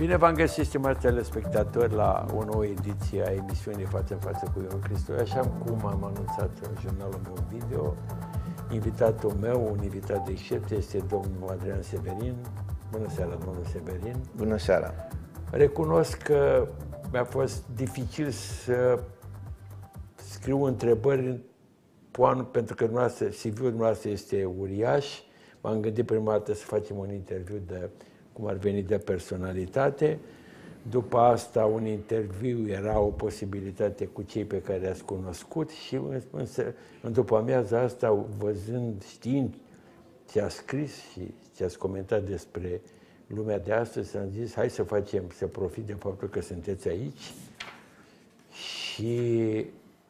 Bine v-am găsit, stimați telespectatori, la o nouă ediție a emisiunii Față în Față cu Ion Cristoiu. Așa cum am anunțat în jurnalul meu video, invitatul meu, un invitat de excepție, este domnul Adrian Severin. Bună seara, domnul Severin. Bună seara. Recunosc că mi-a fost dificil să scriu întrebări, pentru că CV-ul dumneavoastră este uriaș. M-am gândit prima dată să facem un interviu de cum ar veni de personalitate. După asta, un interviu era o posibilitate cu cei pe care i-ați cunoscut și însă, în după amiaza asta, văzând, știind ce a scris și ce ați comentat despre lumea de astăzi, am zis, hai să facem, să profit de faptul că sunteți aici și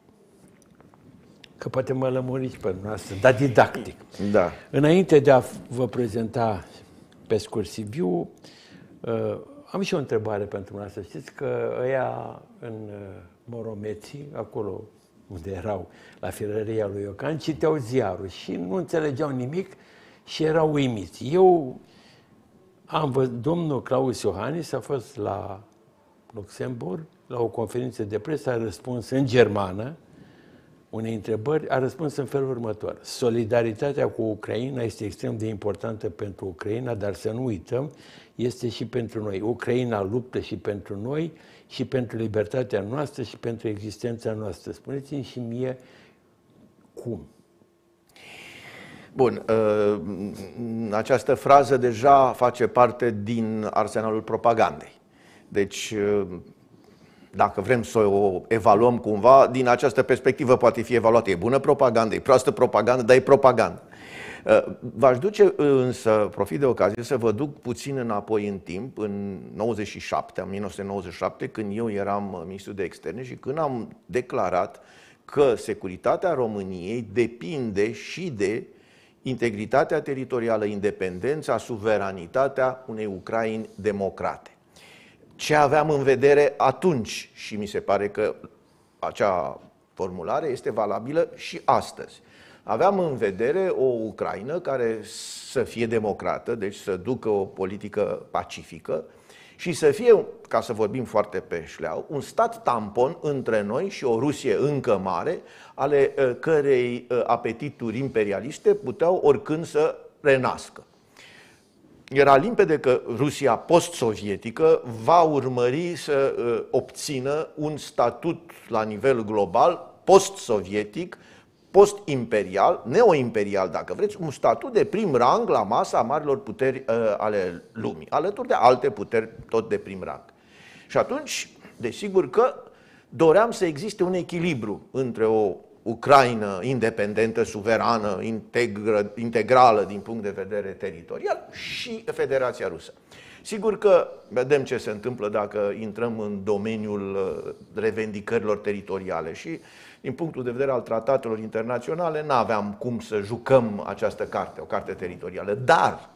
că poate mă lămuriți pe noastră, dar didactic. Da. Înainte de a vă prezenta pe scurt CV-ul, am și o întrebare pentru noastră. Știți că ăia în Moromeții, acolo unde erau, la firăria lui Iocan, citeau ziarul și nu înțelegeau nimic și erau uimiți. Eu am văzut, domnul Claus Iohannis a fost la Luxemburg, la o conferință de presă, a răspuns în germană unei întrebări, a răspuns în felul următor. Solidaritatea cu Ucraina este extrem de importantă pentru Ucraina, dar să nu uităm, este și pentru noi. Ucraina luptă și pentru noi, și pentru libertatea noastră, și pentru existența noastră. Spuneți-mi și mie cum. Bun, această frază deja face parte din arsenalul propagandei. Deci, dacă vrem să o evaluăm cumva, din această perspectivă poate fi evaluată. E bună propagandă, e proastă propagandă, dar e propagandă. V-aș duce însă, profit de ocazie, să vă duc puțin înapoi în timp, în 1997, când eu eram ministru de externe și când am declarat că securitatea României depinde și de integritatea teritorială, independența, suveranitatea unei Ucraini democrate. Ce aveam în vedere atunci, și mi se pare că acea formulare este valabilă și astăzi. Aveam în vedere o Ucraină care să fie democrată, deci să ducă o politică pacifică și să fie, ca să vorbim foarte pe șleau, un stat tampon între noi și o Rusie încă mare, ale cărei apetituri imperialiste puteau oricând să renască. Era limpede că Rusia post-sovietică va urmări să obțină un statut la nivel global, post-sovietic, post-imperial, neo-imperial, dacă vreți, un statut de prim rang la masa marilor puteri ale lumii, alături de alte puteri tot de prim rang. Și atunci, desigur că doream să existe un echilibru între o Ucraina independentă, suverană, integrală din punct de vedere teritorial și Federația Rusă. Sigur că vedem ce se întâmplă dacă intrăm în domeniul revendicărilor teritoriale și din punctul de vedere al tratatelor internaționale n-aveam cum să jucăm această carte, o carte teritorială, dar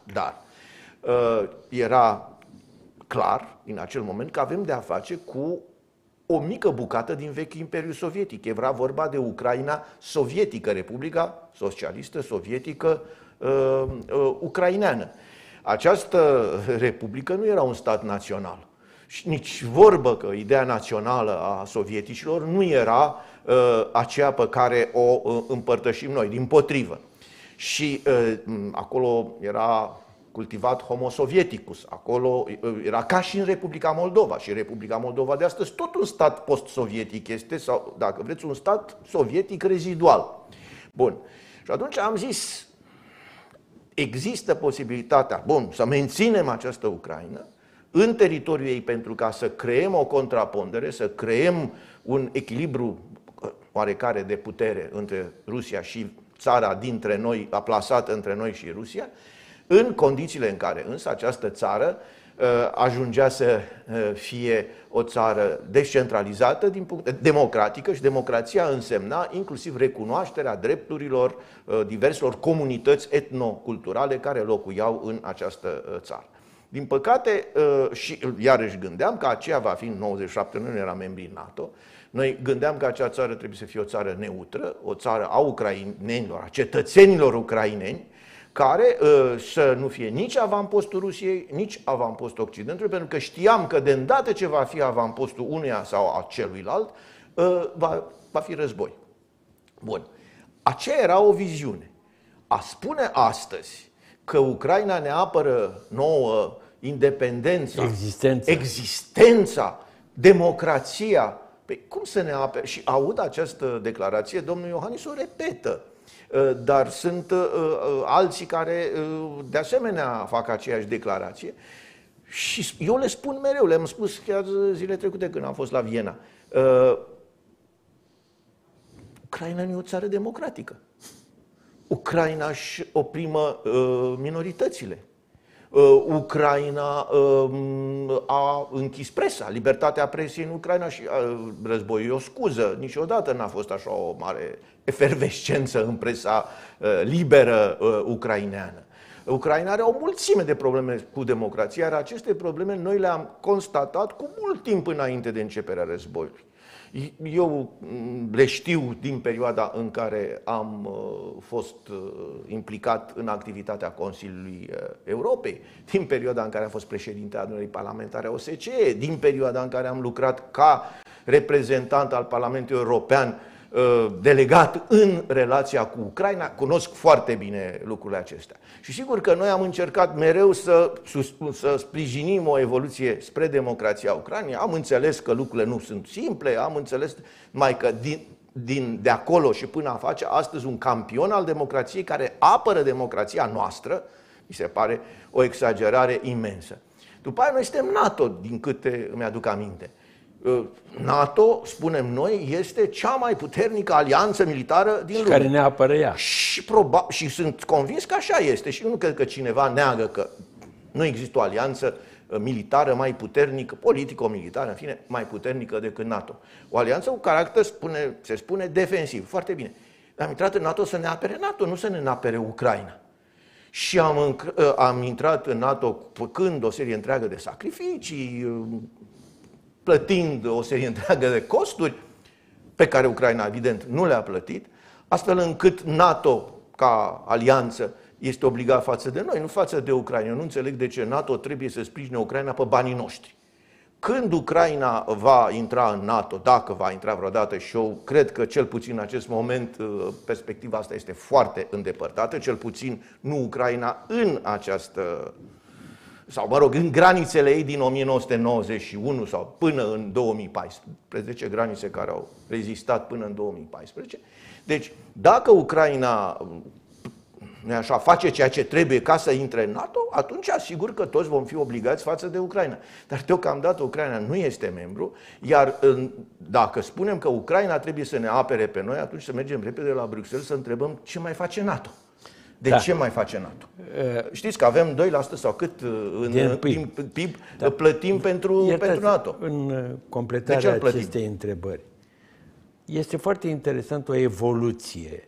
era clar în acel moment că avem de a face cu o mică bucată din vechiul Imperiu Sovietic. Era vorba de Ucraina sovietică, Republica Socialistă Sovietică Ucraineană. Această republică nu era un stat național. Și nici vorbă că ideea națională a sovieticilor nu era aceea pe care o împărtășim noi, dimpotrivă. Și acolo era cultivat homo sovieticus, acolo era ca și în Republica Moldova. Și Republica Moldova de astăzi tot un stat post-sovietic este, sau dacă vreți, un stat sovietic rezidual. Bun. Și atunci am zis, există posibilitatea, bun, să menținem această Ucraina în teritoriul ei pentru ca să creăm o contrapondere, să creăm un echilibru oarecare de putere între Rusia și țara dintre noi, plasată între noi și Rusia, în condițiile în care însă această țară ajungea să fie o țară descentralizată, democratică, și democrația însemna inclusiv recunoașterea drepturilor diverselor comunități etnoculturale care locuiau în această țară. Din păcate, și iarăși gândeam că aceea va fi în 97, noi nu eram membri NATO, noi gândeam că acea țară trebuie să fie o țară neutră, o țară a ucrainenilor, a cetățenilor ucraineni, care să nu fie nici avampostul Rusiei, nici avampostul Occidentului, pentru că știam că de îndată ce va fi avampostul unuia sau a celuilalt, va fi război. Bun. Aceea era o viziune. A spune astăzi că Ucraina ne apără nouă independența, existența, democrația, păi cum să ne apere? Și aud această declarație, domnul Iohannis o repetă. Dar sunt alții care de asemenea fac aceeași declarație și eu le spun mereu, le-am spus chiar zile trecute când am fost la Viena. Ucraina nu e o țară democratică. Ucraina își oprimă minoritățile. Ucraina a închis presa, libertatea presei în Ucraina și războiul e o scuză. Niciodată n-a fost așa o mare efervescență în presa liberă ucraineană. Ucraina are o mulțime de probleme cu democrația, iar aceste probleme noi le-am constatat cu mult timp înainte de începerea războiului. Eu le știu din perioada în care am fost implicat în activitatea Consiliului Europei, din perioada în care am fost președinte al adunării parlamentare a OSCE, din perioada în care am lucrat ca reprezentant al Parlamentului European delegat în relația cu Ucraina, cunosc foarte bine lucrurile acestea. Și sigur că noi am încercat mereu să sprijinim o evoluție spre democrația Ucrainei. Am înțeles că lucrurile nu sunt simple, am înțeles mai că de acolo și până a face astăzi un campion al democrației care apără democrația noastră, mi se pare o exagerare imensă. După aia noi suntem NATO, din câte îmi aduc aminte. NATO, spunem noi, este cea mai puternică alianță militară din lume. Care ne apără ea. Și sunt convins că așa este. Și nu cred că cineva neagă că nu există o alianță militară mai puternică, politico-militară, în fine, mai puternică decât NATO. O alianță cu caracter, se spune, defensiv. Foarte bine. Am intrat în NATO să ne apere NATO, nu să ne apere Ucraina. Și am intrat în NATO făcând o serie întreagă de sacrificii, plătind o serie întreagă de costuri, pe care Ucraina, evident, nu le-a plătit, astfel încât NATO, ca alianță, este obligat față de noi, nu față de Ucraina. Eu nu înțeleg de ce NATO trebuie să sprijine Ucraina pe banii noștri. Când Ucraina va intra în NATO, dacă va intra vreodată, și eu cred că cel puțin în acest moment perspectiva asta este foarte îndepărtată, cel puțin nu Ucraina în această, sau mă rog, în granițele ei din 1991 sau până în 2014, granițe care au rezistat până în 2014. Deci, dacă Ucraina așa, face ceea ce trebuie ca să intre în NATO, atunci asigur că toți vom fi obligați față de Ucraina. Dar deocamdată Ucraina nu este membru, iar dacă spunem că Ucraina trebuie să ne apere pe noi, atunci să mergem repede la Bruxelles să întrebăm ce mai face NATO. Ce mai face NATO? Știți că avem 2% sau cât din PIB plătim pentru NATO. În completarea acestei întrebări, este foarte interesant o evoluție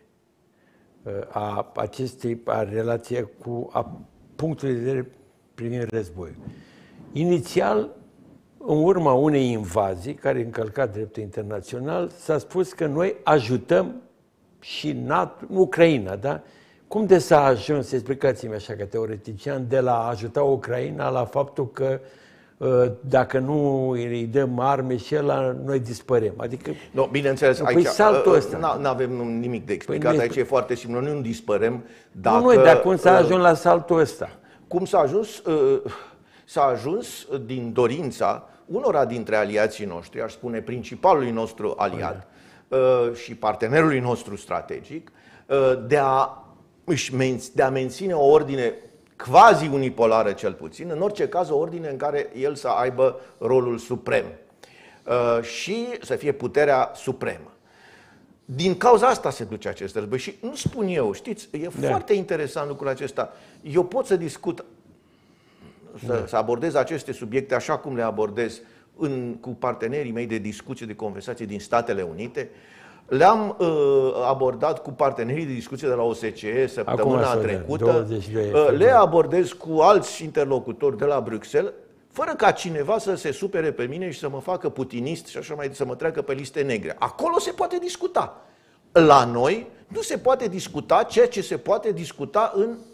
a relației cu punctul de vedere privind războiul. Inițial, în urma unei invazii care încălca dreptul internațional, s-a spus că noi ajutăm și NATO, Ucraina, da? Cum de s-a ajuns, explicați-mi așa ca teoretician, de la a ajuta Ucraina la faptul că dacă nu îi dăm arme și ăla, noi dispărem? Adică, no, bineînțeles, aici saltul ăsta. Nu avem nimic de explicat, aici e foarte simplu, noi nu dispărem dacă... Nu, dar cum s-a ajuns la saltul ăsta? Cum s-a ajuns? S-a ajuns din dorința unora dintre aliații noștri, aș spune principalului nostru aliat și partenerului nostru strategic, de a menține o ordine quasi unipolară cel puțin, în orice caz o ordine în care el să aibă rolul suprem și să fie puterea supremă. Din cauza asta se duce acest război și nu spun eu, știți, e foarte interesant lucrul acesta. Eu pot să discut, să abordez aceste subiecte așa cum le abordez cu partenerii mei de discuție, de conversație din Statele Unite. Le-am abordat cu partenerii de discuție de la OSCE săptămâna trecută, le abordez cu alți interlocutori de la Bruxelles, fără ca cineva să se supere pe mine și să mă facă putinist și așa mai să mă treacă pe liste negre. Acolo se poate discuta. La noi nu se poate discuta ceea ce se poate discuta în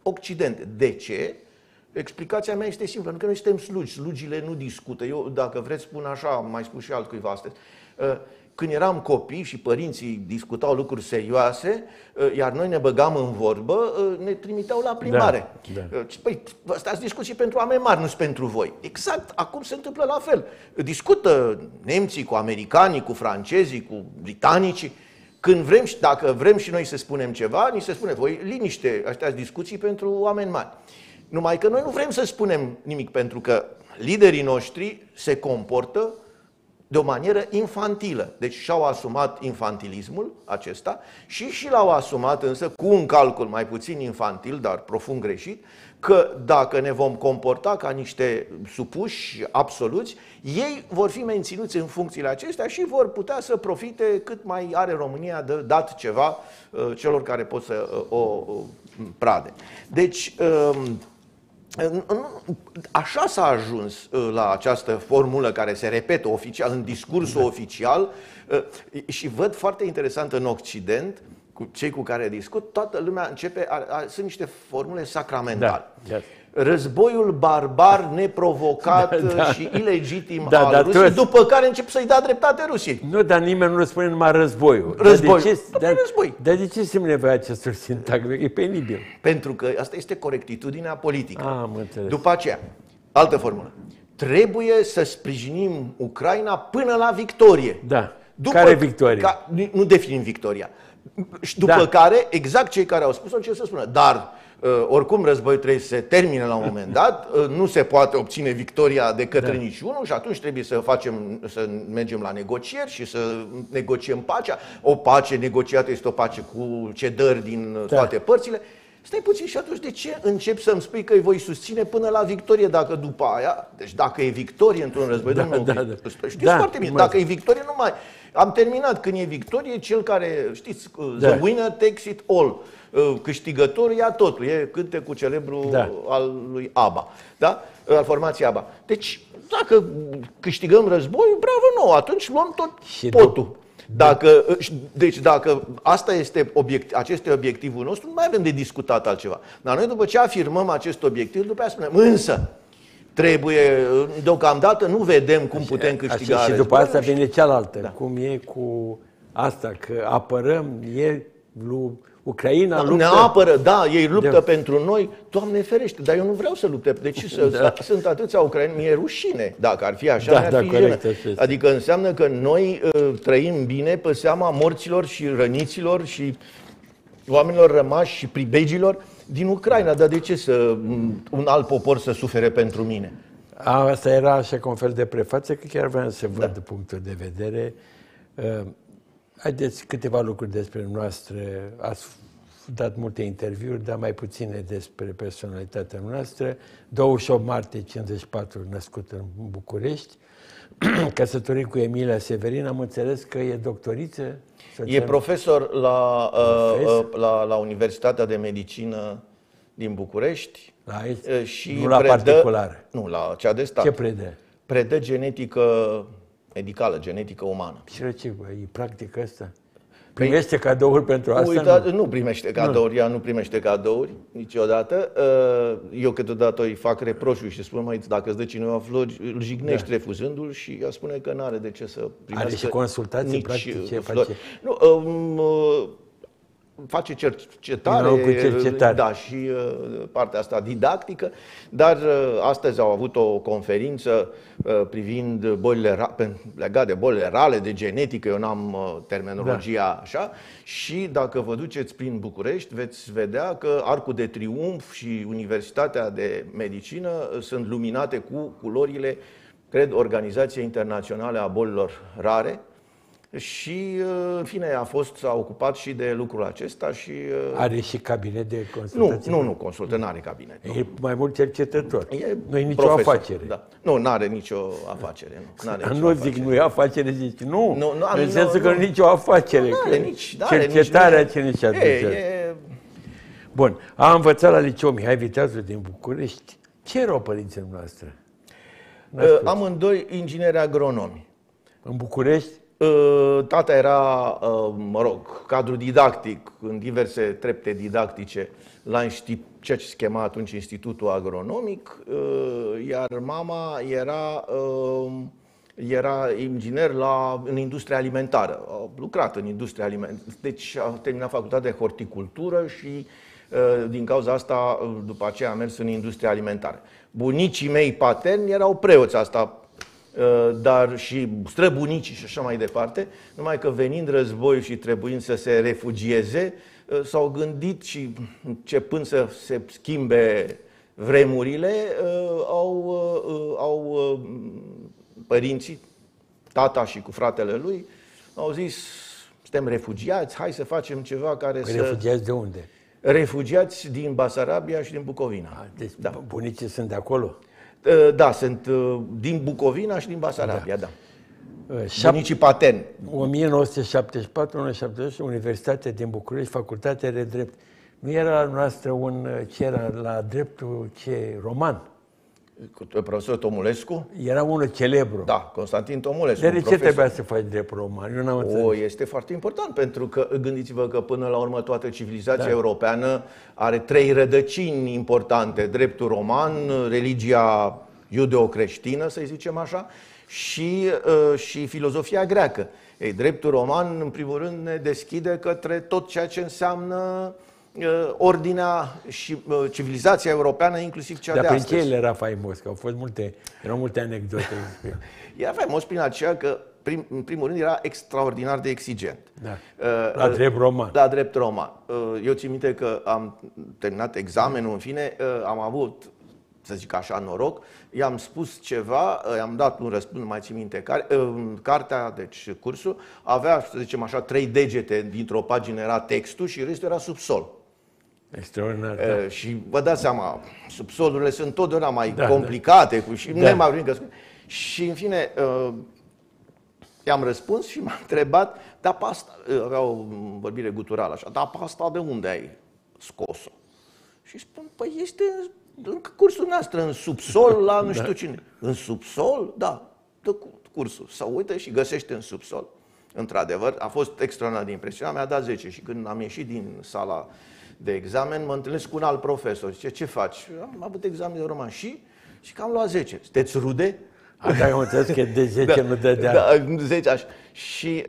Occident. De ce? Explicația mea este simplă, pentru că noi suntem slugi, slugile nu discută. Eu, dacă vreți, spun așa, am mai spus și altcuiva astăzi. Când eram copii și părinții discutau lucruri serioase, iar noi ne băgam în vorbă, ne trimiteau la plimbare. Da. Păi, stați discuții pentru oameni mari, nu pentru voi. Exact, acum se întâmplă la fel. Discută nemții cu americanii, cu francezii, cu britanicii. Când vrem, dacă vrem și noi să spunem ceva, ni se spune, voi liniște, astea discuții pentru oameni mari. Numai că noi nu vrem să spunem nimic, pentru că liderii noștri se comportă de o manieră infantilă. Deci și-au asumat infantilismul acesta și l-au asumat însă cu un calcul mai puțin infantil, dar profund greșit, că dacă ne vom comporta ca niște supuși absoluți, ei vor fi menținuți în funcțiile acestea și vor putea să profite cât mai are România de dat ceva celor care pot să o prade. Deci, așa s-a ajuns la această formulă care se repetă oficial, în discursul oficial, și văd foarte interesant în Occident, cu cei cu care discut, toată lumea începe, sunt niște formule sacramentale. Da. Războiul barbar, neprovocat și ilegitim al Rusiei, toți... după care încep să-i dea dreptate Rusiei. Nu, dar nimeni nu spune numai războiul. Război. Dar de ce semne nevoie acestor sintagme? E penibil. Pentru că asta este corectitudinea politică. Am înțeles. După aceea, altă formulă. Trebuie să sprijinim Ucraina până la victorie. Da. Care victorie? Nu definim victoria. Și după care, exact cei care au spus-o, încep să spună, dar oricum războiul trebuie să se termine la un moment dat, nu se poate obține victoria de către niciunul și atunci trebuie să mergem la negocieri și să negociem pacea. O pace negociată este o pace cu cedări din toate părțile. Stai puțin, și atunci de ce încep să-mi spui că îi voi susține până la victorie dacă după aia, deci dacă e victorie într-un război, știți foarte bine, dacă e victorie nu mai... Am terminat, când e victorie, cel care, știți, the winner takes it all, câștigătorul ia totul, e cântecul celebru al lui ABBA, da? Al formației ABBA. Deci, dacă câștigăm războiul, bravo nouă, atunci luăm tot potul. Deci dacă asta este acest obiectivul nostru, nu mai avem de discutat altceva. Dar noi după ce afirmăm acest obiectiv, după aceea spunem, însă, trebuie, deocamdată nu vedem cum putem câștiga și după asta vine cealaltă, cum e cu asta, că apărăm, Ucraina luptă. Ne apără, ei luptă pentru noi, Doamne ferește, dar eu nu vreau să lupte. Deci sunt atâția ucraineni, mi-e rușine. Dacă ar fi așa, mi-ar fi jenă. Adică înseamnă că noi trăim bine pe seama morților și răniților și oamenilor rămași și pribegilor din Ucraina. Dar de ce un alt popor să sufere pentru mine? Asta era așa ca un fel de prefață, că chiar vreau să văd punctul de vedere. Haideți câteva lucruri despre noastră. Ați dat multe interviuri, dar mai puține despre personalitatea noastră. 28 martie 54, născut în București, căsătorit cu Emilia Severin. Am înțeles că e doctoriță. E profesor la Universitatea de Medicină din București. Nu la particulară. Nu, la cea de stat. Ce predă? Predă genetică medicală, genetică umană. Și ce, e practică asta? Primește cadouri pentru asta? Nu primește cadouri, ea nu primește cadouri niciodată. Eu câteodată îi fac reproșuri și spun, măi, dacă îți dă cineva flori, îl jignești refuzându-l și ea spune că nu are de ce să primească. Are și consultații practice? Nu, face cercetare, da, și partea asta didactică, dar astăzi au avut o conferință privind bolile legate de bolile rale, de genetică, eu n-am terminologia așa, și dacă vă duceți prin București, veți vedea că Arcul de Triumf și Universitatea de Medicină sunt luminate cu culorile, cred, Organizației Internaționale a Bolilor Rare. Și, în fine, s-a ocupat și de lucrul acesta și... Are și cabinet de consultație? Nu consultă, n-are cabinet. E mai mult cercetător. Nu e nicio profesor, afacere. Da. Nu, n-are nicio afacere. Nu zic, nu e afacere, zici, nu. În sensul că nu e nicio afacere. Cercetarea ce nici aduce. Bun, am învățat la Liceu Mihai Viteazul din București. Ce erau părinții noastre? Amândoi ingineri agronomi. În București? Tata era, mă rog, cadru didactic în diverse trepte didactice la ceea ce se chema atunci Institutul Agronomic, iar mama era inginer în industria alimentară. A lucrat în industria alimentară, deci a terminat facultatea de horticultură și din cauza asta după aceea a mers în industria alimentară. Bunicii mei paterni erau preoți, asta, dar și străbunicii și așa mai departe, numai că venind războiul și trebuind să se refugieze, s-au gândit și începând să se schimbe vremurile, părinții, tata și cu fratele lui, au zis, suntem refugiați, hai să facem ceva care să... Refugiați de unde? Refugiați din Basarabia și din Bucovina. Deci bunicii sunt de acolo? Da, sunt din Bucovina și din Basarabia, da. Bunicii paterni. 1974-1978, Universitatea din București, Facultatea de Drept. Nu era la noastră ce era la dreptul roman? Profesor Tomulescu? Era unul celebru. Da, Constantin Tomulescu. De ce trebuia să faci drept roman? Eu n-am înțeles. Este foarte important, pentru că gândiți-vă că până la urmă toată civilizația europeană are 3 rădăcini importante. Dreptul roman, religia iudeo-creștină, să zicem așa, și filozofia greacă. Ei, dreptul roman, în primul rând, ne deschide către tot ceea ce înseamnă ordinea și civilizația europeană, inclusiv cea de astăzi. Dar prin ce el era faimos? Că erau multe anecdote. Era faimos prin aceea că, în primul rând, era extraordinar de exigent. Da. La drept roman. La drept roman. Eu țin minte că am terminat examenul, în fine, am avut, să zic așa, noroc, i-am spus ceva, i-am dat un răspuns, nu mai țin minte care, cartea, deci cursul, avea, să zicem așa, 3 degete, dintr-o pagină era textul și restul era subsol. Extraordinar, da. Și vă dați seama, subsolurile sunt totdeauna mai complicate și nemai vrem că... Și în fine, i-am răspuns și m-a întrebat, dar pasta, avea o vorbire guturală așa, dar pasta de unde ai scos-o? Și spun, păi este în cursul noastră, în subsol, la nu știu cine. În subsol? Da, dă cursul. Sau uită și găsește în subsol. Într-adevăr, a fost extraordinar de impresionat, mi-a dat 10 și când am ieșit din sala de examen, mă întâlnesc cu un alt profesor. Zice, ce faci? Am avut examen de roman și că am luat 10. Sunteți rude? Asta am înțeles că de 10 nu dădea. Da, 10 așa. Și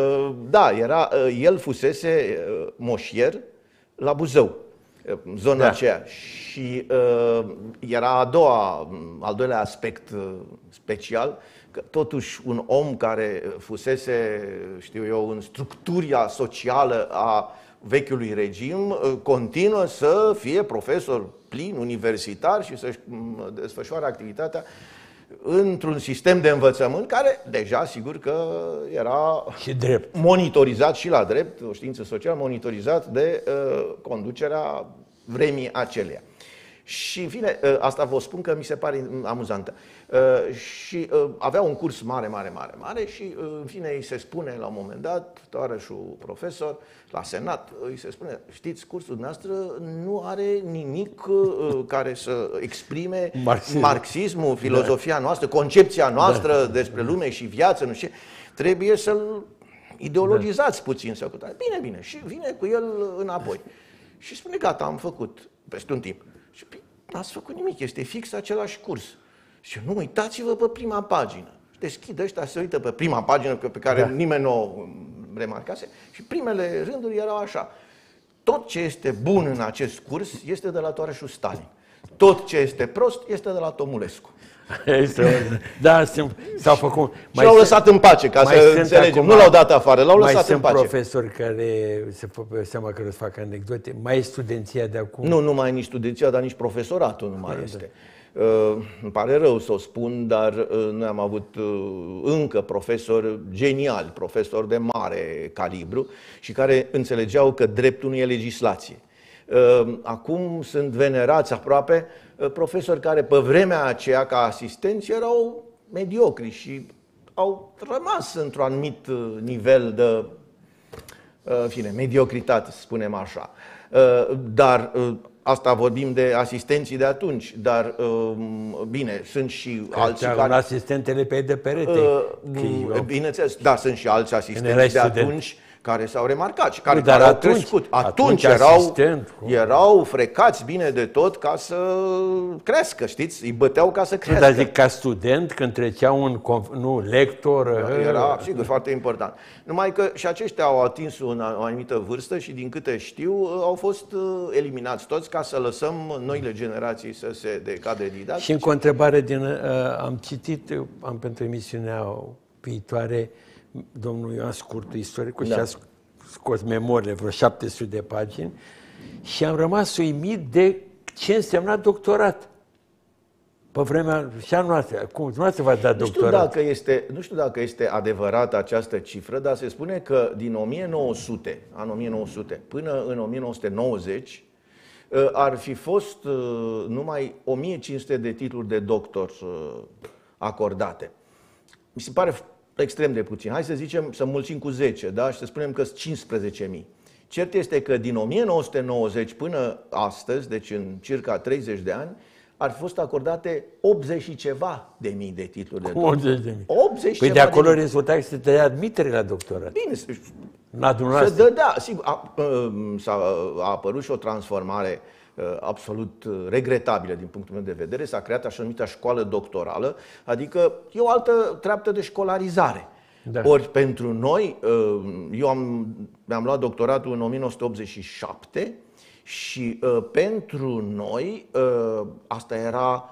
el fusese moșier la Buzău, zona aceea. Și era al doilea aspect special, că totuși un om care fusese, știu eu, în structura socială a vechiului regim, continuă să fie profesor plin, universitar și să-și desfășoare activitatea într-un sistem de învățământ care deja, sigur că era și drept. Monitorizat și la drept, o știință socială, monitorizat de conducerea vremii aceleia. Și, în fine, asta vă spun că mi se pare amuzantă. Și avea un curs mare și, în fine, îi se spune la un moment dat, tovarășul profesor, la senat, îi se spune, știți, cursul dumneavoastră nu are nimic care să exprime marxismul, filozofia noastră, concepția noastră despre lume și viață, nu știu, trebuie să-l ideologizați puțin. Bine, și vine cu el înapoi. Și spune, gata, am făcut peste un timp. Și n-ați făcut nimic, este fix același curs. Și nu uitați-vă pe prima pagină. Și deschid ăștia, se uită pe prima pagină pe care nimeni nu o remarcase și primele rânduri erau așa. Tot ce este bun în acest curs este de la tovarășul Stalin. Tot ce este prost este de la Tomulescu. Da, s-au făcut. Și l-au lăsat în pace, ca să înțelegem. Nu l-au dat afară, l-au lăsat în pace. Mai sunt profesori care se seama că îți fac anecdote. Mai e studenția de acum? Nu mai e nici studenția, dar nici profesoratul nu mai este. Îmi pare rău să o spun, dar noi am avut încă profesori geniali, profesori de mare calibru și care înțelegeau că dreptul nu e legislație. Acum sunt venerați aproape profesori care pe vremea aceea ca asistenți erau mediocri și au rămas într-un anumit nivel de mediocritate, să spunem așa. Dar asta vorbim de asistenții de atunci, dar bine, sunt și alții care... Un asistent pe de perete. Bineînțeles, da, sunt și alți asistenți de atunci care s-au remarcat și care dar au crescut. Atunci erau frecați bine de tot ca să crească, știți? Îi băteau ca să crească. Dar zic, ca student, când trecea lector... Era, sigur, foarte important. Numai că și aceștia au atins o anumită vârstă și, din câte știu, au fost eliminați toți ca să lăsăm noile generații să se decadre didactice. Și încă o întrebare am citit, am pentru emisiunea viitoare, domnul Ioan Scurtu, istoricul, și a scos memoriile, vreo 700 de pagini, și am rămas uimit de ce însemna doctorat. Pe vremea și a noastră. Cum dumneavoastră v-ați dat doctorat? Nu știu dacă este adevărată această cifră, dar se spune că din 1900, anul 1900, până în 1990, ar fi fost numai 1500 de titluri de doctor acordate. Mi se pare extrem de puțin. Hai să zicem, să mulțim cu 10, da? Și să spunem că sunt 15.000. Cert este că din 1990 până astăzi, deci în circa 30 de ani, ar fi fost acordate 80 și ceva de mii de titluri de doctor. 80 de mii. 80 păi de acolo rezulta că se tăia admitere la doctorat. Bine, se dădea. Sigur, a apărut și o transformare absolut regretabilă din punctul meu de vedere. S-a creat așa numită școală doctorală, adică e o altă treaptă de școlarizare. Da. Ori pentru noi, eu mi-am luat doctoratul în 1987 și pentru noi asta era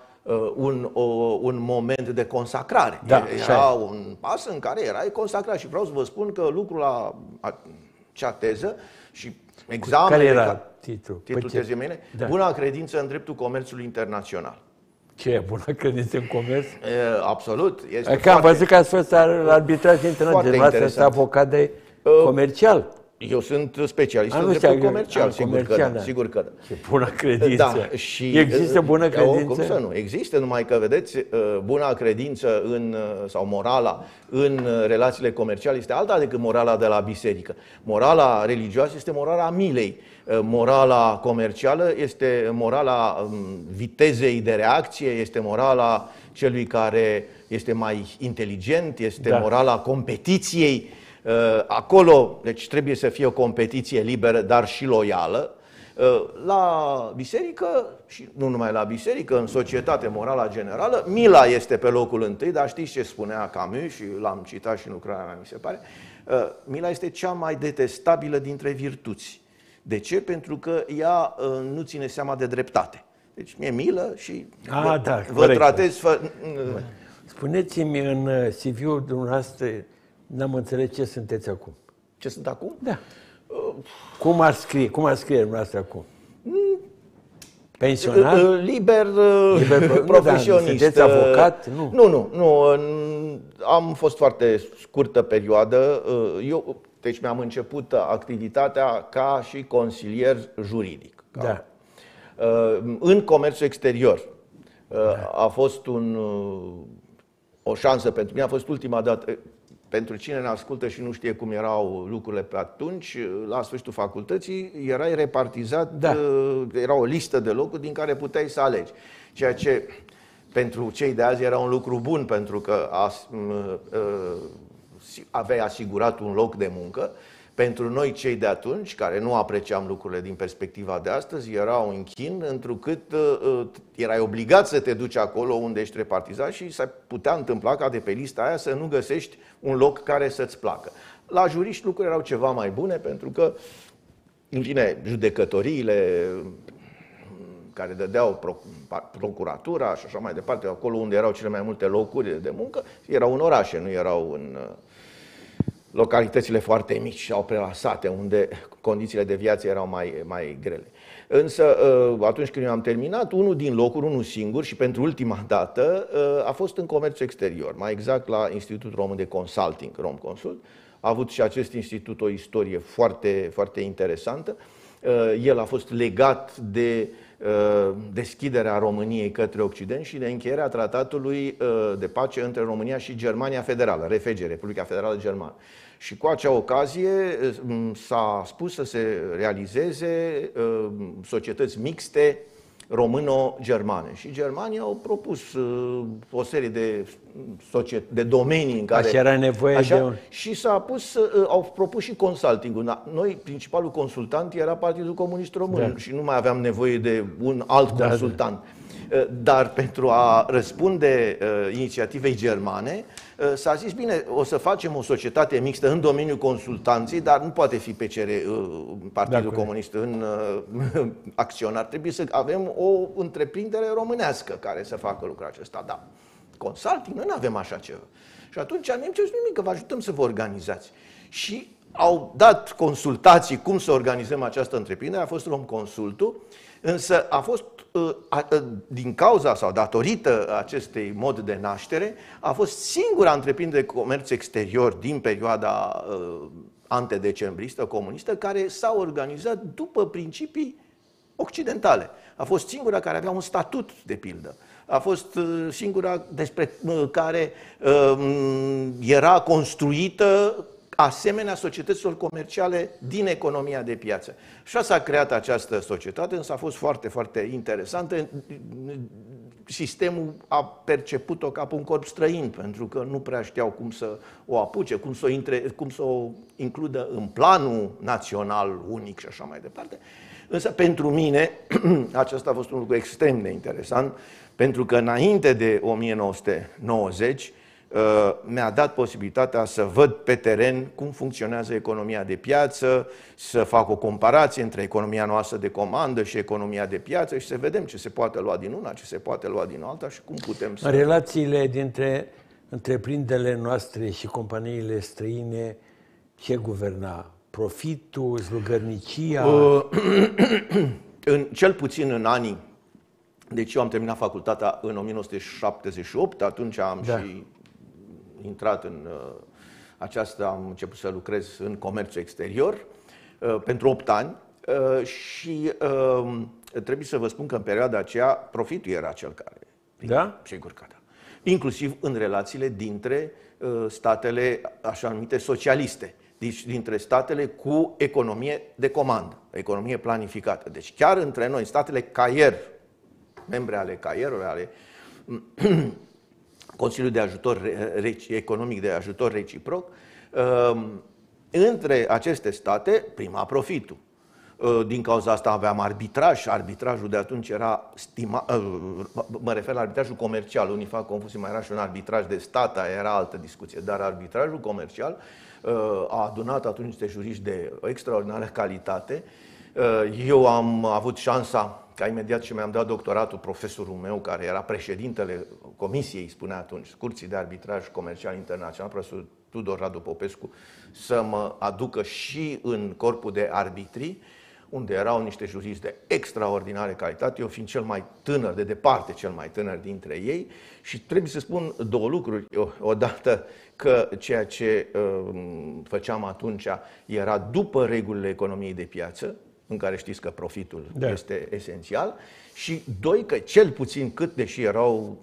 un moment de consacrare. Da, era un pas în care erai consacrat și vreau să vă spun că lucrul la acea teză și examenele... Care era titlul? Titlul tezei mele? Da. Buna credință în dreptul comerțului internațional. Ce e bună credință în comerț? Absolut. Că am văzut că ați fost arbitraj internațional, ați avocat de comercial. Eu sunt specialist în dreptul comercial, sigur că da. Ce bună credință. Da, și există bună credință? Cum să nu? Există, numai că, vedeți, buna credință sau morala în relațiile comerciale este alta decât morala de la biserică. Morala religioasă este morala milei. Morala comercială este morala vitezei de reacție, este morala celui care este mai inteligent, este morala competiției. Acolo, deci trebuie să fie o competiție liberă, dar și loială. La biserică, și nu numai la biserică, în societate, morala generală, mila este pe locul întâi, dar știți ce spunea Camus și l-am citat și în lucrarea mea, mi se pare? Mila este cea mai detestabilă dintre virtuți. De ce? Pentru că ea nu ține seama de dreptate. Deci mi-e milă și vă tratez... Spuneți-mi, în CV-ul dumneavoastră, n-am înțeles ce sunteți acum. Ce sunt acum? Da. Cum ar scrie dumneavoastră acum? Pensionar? Liber profesionist. Sunteți avocat? Nu. Am fost foarte scurtă perioadă. Deci mi-am început activitatea ca și consilier juridic. În comerțul exterior. A fost o șansă pentru mine. A fost ultima dată. Pentru cine ne ascultă și nu știe cum erau lucrurile pe atunci, la sfârșitul facultății erai repartizat, era o listă de locuri din care puteai să alegi. Ceea ce pentru cei de azi era un lucru bun, pentru că aveai asigurat un loc de muncă. Pentru noi, cei de atunci, care nu apreciam lucrurile din perspectiva de astăzi, era un chin, întrucât erai obligat să te duci acolo unde ești repartizat și s-ar putea întâmpla ca de pe lista aia să nu găsești un loc care să-ți placă. La juriști lucrurile erau ceva mai bune, pentru că, în fine, judecătoriile care dădeau procuratura și așa mai departe, acolo unde erau cele mai multe locuri de muncă, erau în orașe, nu erau în localitățile foarte mici și au prelasate, unde condițiile de viață erau mai grele. Însă, atunci când eu am terminat, unul din locuri, unul singur și pentru ultima dată, a fost în comerțul exterior, mai exact la Institutul Român de Consulting, Romconsult. A avut și acest institut o istorie foarte, foarte interesantă. El a fost legat de deschiderea României către Occident și de încheierea tratatului de pace între România și Germania Federală, RFG, Republica Federală Germană. Și cu acea ocazie s-a spus să se realizeze societăți mixte româno-germane. Și germanii au propus o serie de domenii în care... Așa era nevoie de un... Și au propus și consulting-ul. Noi, principalul consultant era Partidul Comunist Român și nu mai aveam nevoie de un alt consultant. Dar pentru a răspunde inițiativei germane, s-a zis, bine, o să facem o societate mixtă în domeniul consultanței, dar nu poate fi PCR Partidul Comunist în acționar. Trebuie să avem o întreprindere românească care să facă lucrul acesta. Da, consulting, noi nu avem așa ceva. Și atunci nu ce nimic, că vă ajutăm să vă organizați. Și au dat consultații cum să organizăm această întreprindere, a fost Romconsultul, însă a fost, din cauza sau datorită acestei mod de naștere, a fost singura întreprindere de comerț exterior din perioada antedecembristă, comunistă, care s-a organizat după principii occidentale. A fost singura care avea un statut, de pildă. A fost singura despre care era construită asemenea societăților comerciale din economia de piață. Așa s-a creat această societate, însă a fost foarte, foarte interesantă. Sistemul a perceput-o ca pe un corp străin, pentru că nu prea știau cum să o apuce, cum să o includă în planul național unic și așa mai departe. Însă pentru mine acesta a fost un lucru extrem de interesant, pentru că înainte de 1990 mi-a dat posibilitatea să văd pe teren cum funcționează economia de piață, să fac o comparație între economia noastră de comandă și economia de piață și să vedem ce se poate lua din una, ce se poate lua din alta și cum putem să... În relațiile dintre întreprinderile noastre și companiile străine, ce guverna? Profitul, slugărnicia? Cel puțin în anii... Deci eu am terminat facultatea în 1978, atunci am și intrat în aceasta, am început să lucrez în comerțul exterior pentru 8 ani și trebuie să vă spun că în perioada aceea profitul era cel care... Da? Sigur că da. Inclusiv în relațiile dintre statele așa numite socialiste. Deci dintre statele cu economie de comandă, economie planificată. Deci chiar între noi, statele CAIR, membre ale CAIR-ului, ale Consiliul de Ajutor Economic de Ajutor Reciproc, între aceste state prima profitul. Din cauza asta aveam arbitraj. Arbitrajul de atunci era mă refer la arbitrajul comercial. Unii fac confuzie, mai era și un arbitraj de stat, era altă discuție. Dar arbitrajul comercial a adunat atunci niște juriști de extraordinară calitate. Eu am avut șansa ca imediat ce mi-am dat doctoratul, profesorul meu, care era președintele comisiei, spunea atunci, Curții de Arbitraj Comercial Internațional, profesorul Tudor Radu Popescu, să mă aducă și în corpul de arbitri, unde erau niște juriști de extraordinare calitate, eu fiind cel mai tânăr, de departe cel mai tânăr dintre ei. Și trebuie să spun două lucruri. Odată că ceea ce făceam atunci era după regulile economiei de piață, în care știți că profitul este esențial, și doi, că cel puțin cât, deși erau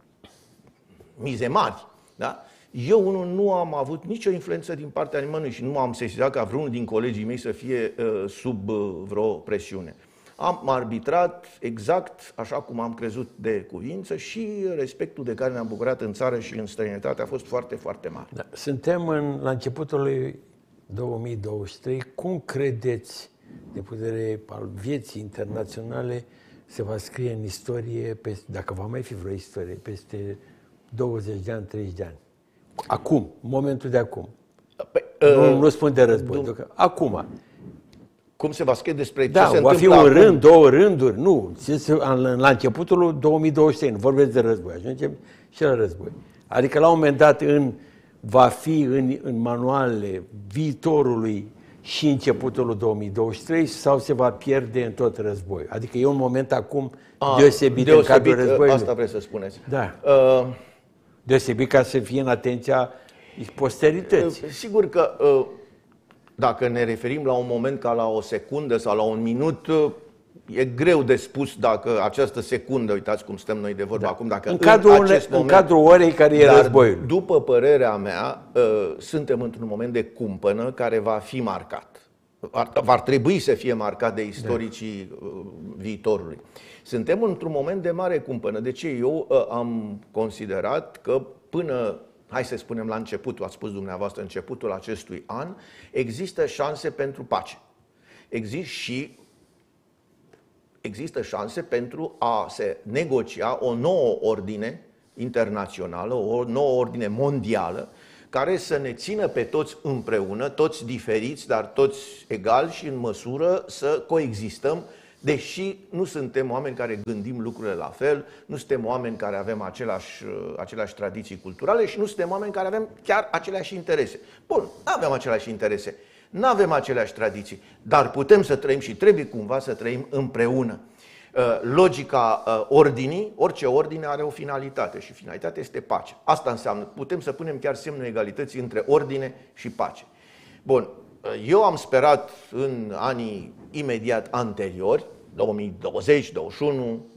mize mari, da? Eu unul nu am avut nicio influență din partea nimănui și nu am sesizat ca vreunul din colegii mei să fie sub vreo presiune. Am arbitrat exact așa cum am crezut de cuvință și respectul de care ne-am bucurat în țară și în străinătate a fost foarte, foarte mare. Da. Suntem la începutul lui 2023. Cum credeți, de putere al vieții internaționale, se va scrie în istorie, dacă va mai fi vreo istorie, peste 20 de ani, 30 de ani? Acum, momentul de acum. Nu spun de război, acum. Cum se va scrie despre ce se va întâmplă fi un acum? rând, două rânduri, nu. La începutul 2023, nu vorbesc de război, ajungem și la război. Adică la un moment dat va fi în manualele viitorului și începutul 2023 sau se va pierde în tot război? Adică e un moment acum deosebit în cadrul războiului. Asta vreți să spuneți. Da. Deosebit ca să fie în atenția posterității. Sigur că dacă ne referim la un moment ca la o secundă sau la un minut, e greu de spus dacă această secundă, uitați cum stăm noi de vorbă acum, dacă în cadrul orei care e războiul. După părerea mea, suntem într-un moment de cumpănă care va fi marcat. Va trebui să fie marcat de istoricii viitorului. Suntem într-un moment de mare cumpănă. De ce? Eu am considerat că până, hai să spunem la începutul, ați spus dumneavoastră, începutul acestui an, există șanse pentru pace. Există șanse pentru a se negocia o nouă ordine internațională, o nouă ordine mondială, care să ne țină pe toți împreună, toți diferiți, dar toți egali și în măsură să coexistăm, deși nu suntem oameni care gândim lucrurile la fel, nu suntem oameni care avem aceleași tradiții culturale și nu suntem oameni care avem chiar aceleași interese. Bun, nu avem aceleași interese, nu avem aceleași tradiții, dar putem să trăim și trebuie cumva să trăim împreună. Logica ordinii, orice ordine are o finalitate și finalitatea este pace. Asta înseamnă, putem să punem chiar semnul egalității între ordine și pace. Bun, eu am sperat în anii imediat anteriori, 2020, 2021,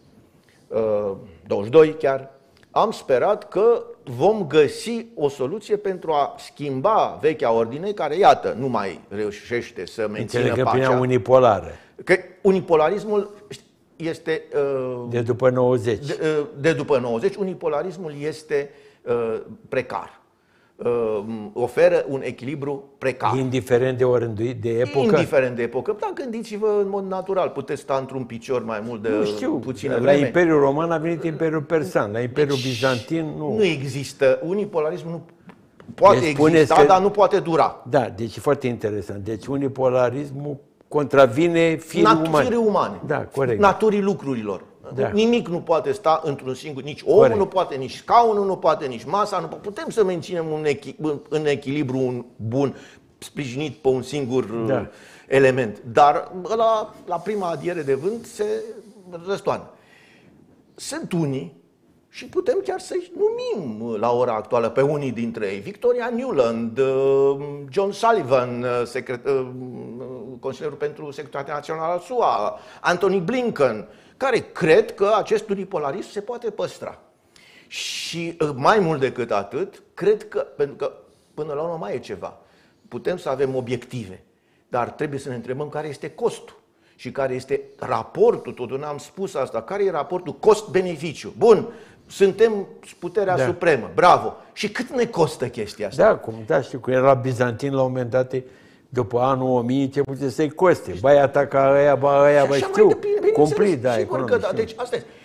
2022 chiar, am sperat că vom găsi o soluție pentru a schimba vechea ordine care, iată, nu mai reușește să mențină pacea. Unipolară. Că unipolarismul este... de după 90. De după 90, unipolarismul este precar. Oferă un echilibru precar. Indiferent de ori, de epocă? Indiferent de epocă. Dar gândiți-vă în mod natural, puteți sta într-un picior mai mult de puțină vreme. La Imperiul Roman a venit Imperiul Persan, la Imperiul Bizantin nu. Nu există. Unipolarismul nu poate exista, dar nu poate dura. Da, deci e foarte interesant. Deci unipolarismul contravine firii umane. Da, corect. Naturii lucrurilor. Da. Nimic nu poate sta într-un singur, nici omul corect. Nu poate, nici scaunul nu poate, nici masa nu poate. Putem să menținem în echilibru un bun, sprijinit pe un singur element. Dar la prima adiere de vânt se răstoarnă. Sunt unii și putem chiar să-i numim la ora actuală pe unii dintre ei. Victoria Nuland, John Sullivan, consilierul pentru securitatea națională al SUA, Antony Blinken, care cred că acest unipolarism se poate păstra. Și mai mult decât atât, cred că, pentru că până la urmă mai e ceva, putem să avem obiective, dar trebuie să ne întrebăm care este costul și care este raportul, totdeauna am spus asta, care e raportul cost-beneficiu. Bun, suntem puterea supremă, bravo. Și cât ne costă chestia asta? Da, știu că era la Bizantin la un moment dat, după anul 1000, începuse să-i coste. Bai ataca ăia, bă, știu, cumplit, da, economic. Da, deci asta este.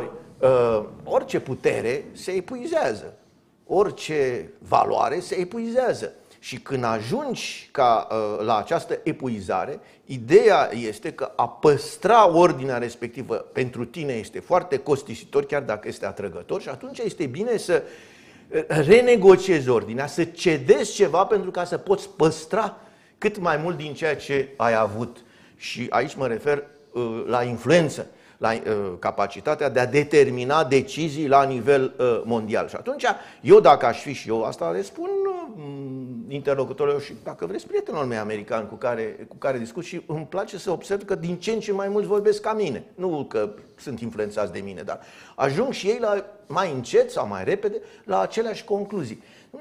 Orice putere se epuizează, orice valoare se epuizează. Și când ajungi la această epuizare, ideea este că a păstra ordinea respectivă pentru tine este foarte costisitor, chiar dacă este atrăgător, și atunci este bine să renegociezi ordinea, să cedezi ceva pentru ca să poți păstra cât mai mult din ceea ce ai avut. Și aici mă refer la influență, la capacitatea de a determina decizii la nivel mondial. Și atunci, eu dacă aș fi și eu, asta le spun interlocutorilor și, dacă vreți, prietenilor mei americani cu care discut, și îmi place să observ că din ce în ce mai mulți vorbesc ca mine. Nu că sunt influențați de mine, dar ajung și ei mai încet sau mai repede la aceleași concluzii.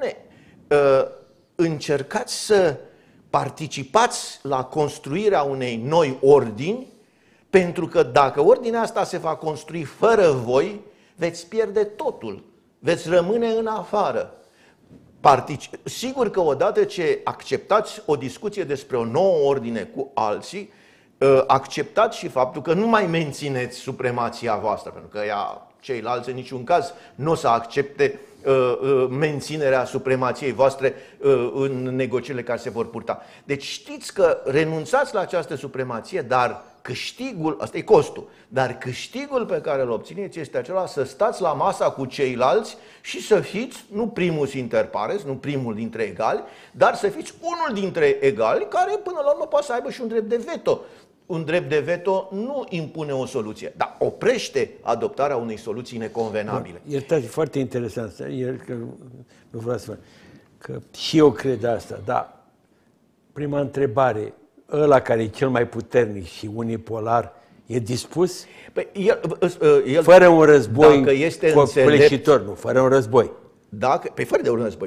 Încercați să participați la construirea unei noi ordini, pentru că dacă ordinea asta se va construi fără voi, veți pierde totul, veți rămâne în afară. Sigur că odată ce acceptați o discuție despre o nouă ordine cu alții, acceptați și faptul că nu mai mențineți supremația voastră, pentru că ceilalți în niciun caz nu o să accepte menținerea supremației voastre în negocierile care se vor purta. Deci știți că renunțați la această supremație, dar câștigul, ăsta e costul, dar câștigul pe care îl obțineți este acela să stați la masa cu ceilalți și să fiți, nu primus inter pares, nu primul dintre egali, dar să fiți unul dintre egali care până la urmă poate să aibă și un drept de veto. Un drept de veto nu impune o soluție, dar oprește adoptarea unei soluții neconvenabile. Iertați, foarte interesant. Nu vreau să că și eu cred asta, dar prima întrebare, ăla care e cel mai puternic și unipolar E dispus? Păi el, Fără un război dacă este copleșitor, nu, fără un război. Pe fără de un război,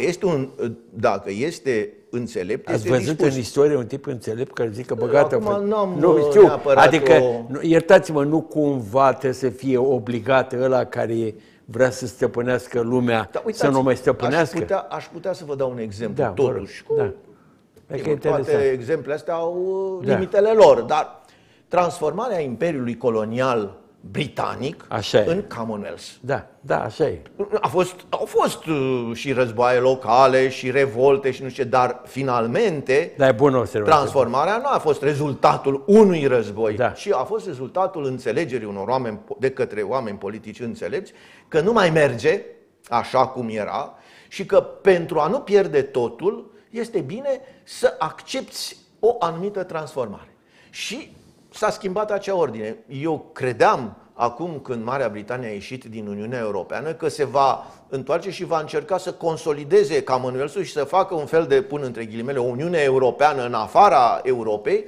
dacă este înțelept, Ați este văzut dispus. în istorie un tip înțelept care zică, băgată... Acum n-am nu, știu, neapărat adică, iertați-mă, nu cumva trebuie să fie obligat ăla care vrea să stăpânească lumea, uitați, să nu mai stăpânească? Aș putea să vă dau un exemplu, Da, totuși. da. Toate exemplele astea au limitele lor, dar transformarea Imperiului Colonial Britanic în Commonwealth. Da, așa e. Au fost și războaie locale și revolte și nu știu ce, dar finalmente transformarea nu a fost rezultatul unui război, ci a fost rezultatul înțelegerii unor oameni, de către oameni politici înțelepți, că nu mai merge așa cum era și că pentru a nu pierde totul, este bine să accepți o anumită transformare. Și s-a schimbat acea ordine. Eu credeam, acum când Marea Britanie a ieșit din Uniunea Europeană, că se va întoarce și va încerca să consolideze Commonwealth-ul și să facă un fel de, pun între ghilimele, o Uniune Europeană în afara Europei,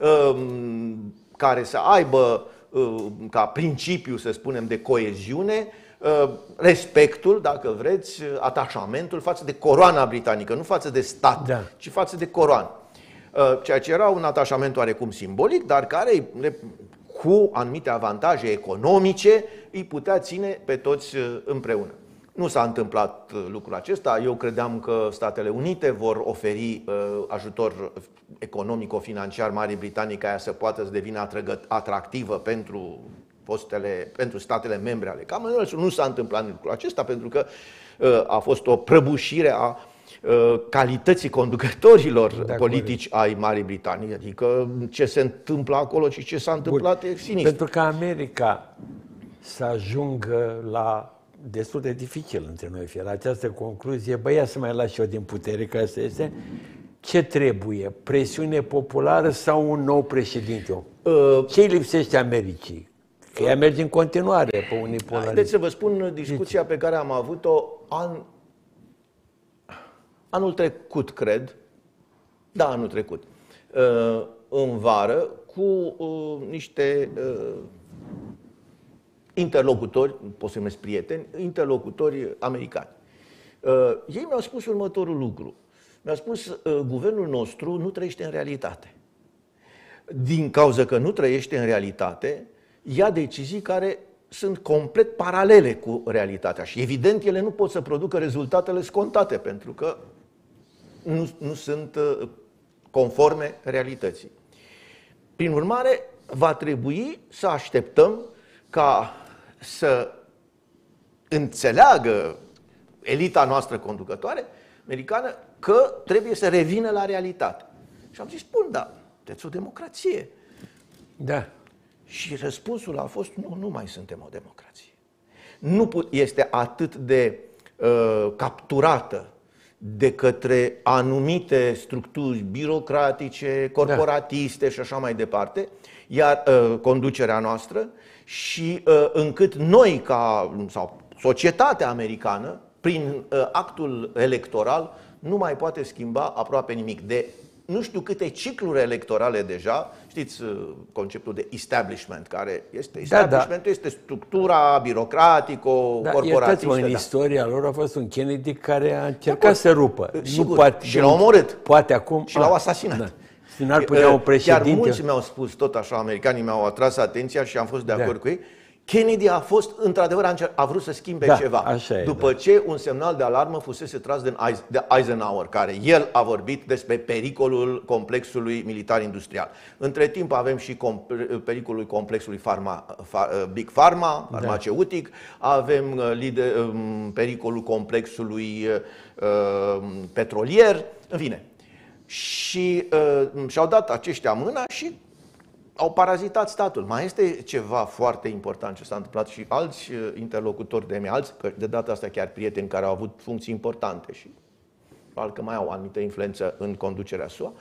care să aibă ca principiu, să spunem, de coeziune, respectul, dacă vreți, atașamentul față de coroana britanică, nu față de stat, ci față de coroană. Ceea ce era un atașament oarecum simbolic, dar care, cu anumite avantaje economice, îi putea ține pe toți împreună. Nu s-a întâmplat lucrul acesta. Eu credeam că Statele Unite vor oferi ajutor economico-financiar Marii Britanii ca ea să poată să devină atractivă pentru statele membre ale Commonwealth. Nu s-a întâmplat lucrul acesta pentru că a fost o prăbușire a calității conducătorilor politici ai Marii Britanii. Adică ce se întâmplă acolo și ce s-a întâmplat e sinistru. Pentru că America să ajungă la destul de dificil între noi, fie la această concluzie, băia să mai las și eu din putere, că asta este, ce trebuie? Presiune populară sau un nou președinte? Ce îi lipsește Americii? Că ea merge în continuare pe unipolară. Haideți să vă spun discuția pe care am avut-o anul trecut, cred. Da, anul trecut. În vară, cu niște interlocutori, pot să-i numesc prieteni, interlocutori americani. Ei mi-au spus următorul lucru. Mi-au spus, guvernul nostru nu trăiește în realitate. Din cauza că nu trăiește în realitate, ia decizii care sunt complet paralele cu realitatea și evident ele nu pot să producă rezultatele scontate pentru că nu sunt conforme realității. Prin urmare, va trebui să așteptăm ca să înțeleagă elita noastră conducătoare americană că trebuie să revină la realitate. Și am zis, bun, da, sunteți o democrație. Da. Și răspunsul a fost, nu mai suntem o democrație. Nu este atât de capturată de către anumite structuri birocratice, corporatiste și așa mai departe, iar conducerea noastră, și încât noi, sau societatea americană, prin actul electoral, nu mai poate schimba aproape nimic. De nu știu câte cicluri electorale deja, știți conceptul de establishment, care este establishmentul, este structura birocratico-corporatistă. În istoria lor a fost un Kennedy care a încercat să rupă. Sigur, și l-au omorât. Poate acum. Și l-au asasinat. N-ar putea un președinte. Chiar mulți mi-au spus, tot așa, americanii mi-au atras atenția și am fost de acord cu ei. Kennedy a fost, într-adevăr, a vrut să schimbe ceva. După ce un semnal de alarmă fusese tras de Eisenhower, care el a vorbit despre pericolul complexului militar-industrial. Între timp avem și pericolul complexului Big Pharma, farmaceutic, avem pericolul complexului petrolier, în fine. Și și-au dat aceștia mâna și au parazitat statul. Mai este ceva foarte important ce s-a întâmplat și alți interlocutori de mei, alți, de data asta chiar prieteni care au avut funcții importante și parcă mai au o anumită influență în conducerea SUA,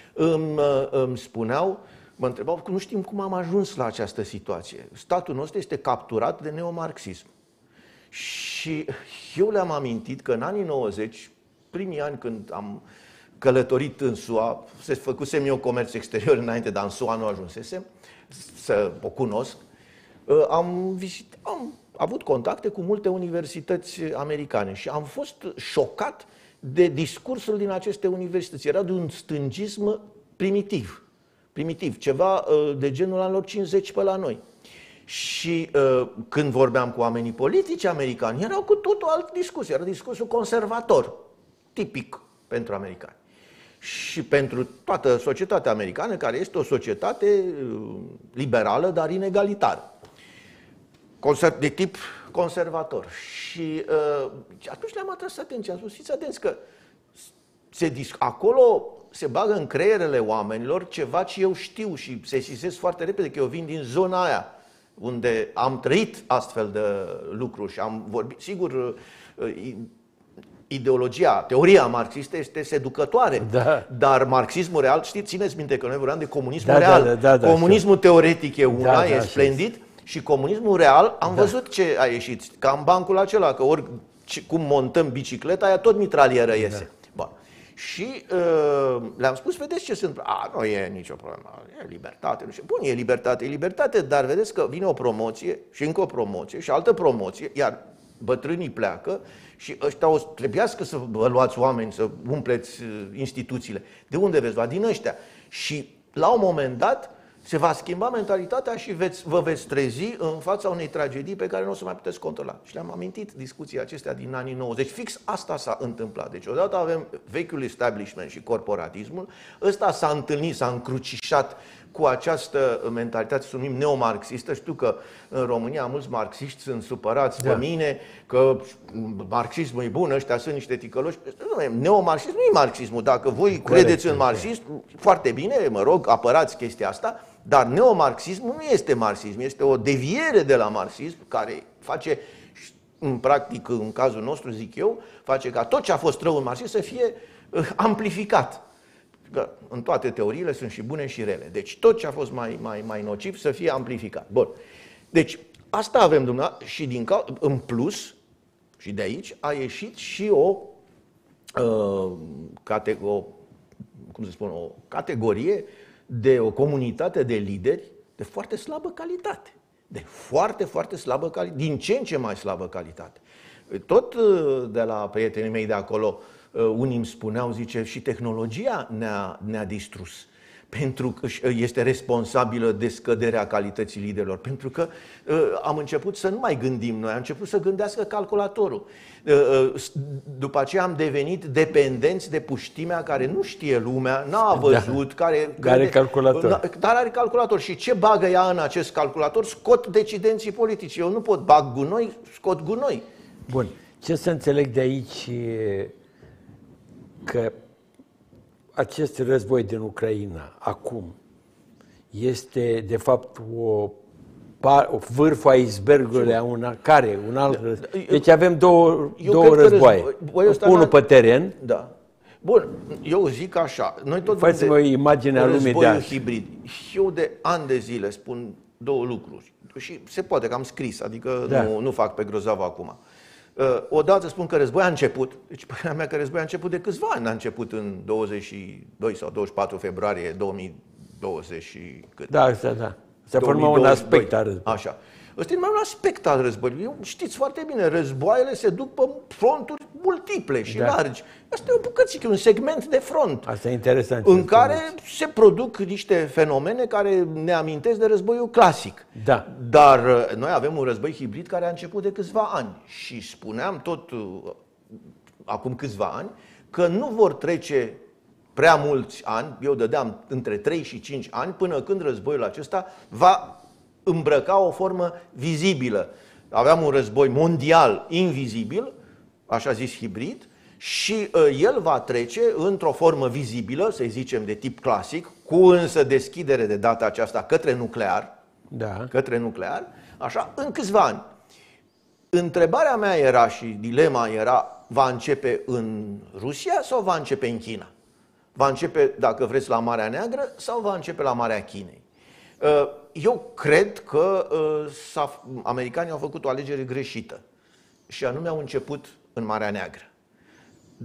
îmi spuneau, mă întrebau că nu știm cum am ajuns la această situație. Statul nostru este capturat de neomarxism. Și eu le-am amintit că în anii 90, primii ani când am călătorit în SUA, se făcusem eu comerț exterior înainte, dar în SUA nu ajunsesem să o cunosc. Am avut contacte cu multe universități americane și am fost șocat de discursul din aceste universități. Era de un stângism primitiv, ceva de genul anilor 50 pe la noi. Și când vorbeam cu oamenii politici americani, erau cu totul alt discurs, era discursul conservator, tipic pentru americani. Și pentru toată societatea americană, care este o societate liberală, dar inegalitară, de tip conservator. Și atunci le-am atras atenția, am spus, fiți atenți că acolo se bagă în creierele oamenilor ceva ce eu știu și sesizez foarte repede, că eu vin din zona aia, unde am trăit astfel de lucruri și am vorbit, sigur, teoria marxistă este seducătoare, da. Dar marxismul real, știți, țineți minte că noi vorbeam de comunismul real. Comunismul teoretic e una, e splendid, și comunismul real, am văzut ce a ieșit, ca în bancul acela, că cum montăm bicicleta, aia tot mitralieră iese. Bun. Și le-am spus, vedeți ce sunt. Nu e nicio problemă, e libertate. Nu știu. Bun, e libertate, dar vedeți că vine o promoție și încă o promoție și altă promoție, iar bătrânii pleacă și ăștia o trebuiască să vă luați oameni, să umpleți instituțiile. De unde veți lua? Din ăștia. Și la un moment dat se va schimba mentalitatea și vă veți trezi în fața unei tragedii pe care nu o să mai puteți controla. Și le-am amintit discuția acestea din anii 90. Fix asta s-a întâmplat. Deci odată avem vechiul establishment și corporatismul, ăsta s-a întâlnit, s-a încrucișat cu această mentalitate, să numim neomarxistă. Știu că în România mulți marxiști sunt supărați pe mine, că marxismul e bun, ăștia sunt niște ticăloși. Neomarxism nu e marxismul. Dacă voi credeți în marxism, foarte bine, mă rog, apărați chestia asta, dar neomarxismul nu este marxism, este o deviere de la marxism care face, în practic, în cazul nostru, zic eu, face ca tot ce a fost rău în marxism să fie amplificat. Că în toate teoriile sunt și bune și rele. Deci tot ce a fost mai nociv să fie amplificat. Bun. Deci asta avem, dumneavoastră, și în plus, și de aici a ieșit și o categorie de o comunitate de lideri de foarte slabă calitate. De foarte, foarte slabă calitate. Din ce în ce mai slabă calitate. Tot de la prietenii mei de acolo, unii îmi spuneau, zice, și tehnologia ne-a distrus. Pentru că este responsabilă de scăderea calității liderilor. Pentru că am început să nu mai gândim noi, am început să gândească calculatorul. După aceea am devenit dependenți de puștimea care nu știe lumea, n-a văzut, care are calculator. Dar are calculator. Și ce bagă ea în acest calculator? Scot decidenții politici. Eu nu pot bag gunoi, scot gunoi. Bun. Ce să înțeleg de aici că acest război din Ucraina, acum, este de fapt vârful icebergului a un alt război. Deci avem două războaie. Unul pe teren. Da. Bun, eu zic așa. Noi tot faceți o imagine a lumii de azi. Hibrid. Eu de ani de zile spun două lucruri. Și se poate că am scris, adică nu fac pe grozav acum. Odată spun că războiul a început, deci părerea mea că războiul a început de câțiva ani, a început în 22 sau 24 februarie 2020 și cât? Da. Se formă un aspect al războiului. Așa. Ăsta e numai un aspect al războiului. Știți foarte bine, războaiele se duc pe fronturi multiple și largi. Asta e o bucățică, un segment de front. Asta e interesant. În care se produc niște fenomene care ne amintesc de războiul clasic. Da. Dar noi avem un război hibrid care a început de câțiva ani. Și spuneam tot acum câțiva ani că nu vor trece prea mulți ani, eu dădeam între 3 și 5 ani, până când războiul acesta va îmbrăca o formă vizibilă. Aveam un război mondial invizibil, așa zis hibrid, și el va trece într-o formă vizibilă, să zicem de tip clasic, cu însă deschidere de data aceasta către nuclear, așa, în câțiva ani. Întrebarea mea era și dilema era, va începe în Rusia sau va începe în China? Va începe, dacă vreți, la Marea Neagră sau va începe la Marea Chinei? Eu cred că americanii au făcut o alegere greșită și anume au început în Marea Neagră.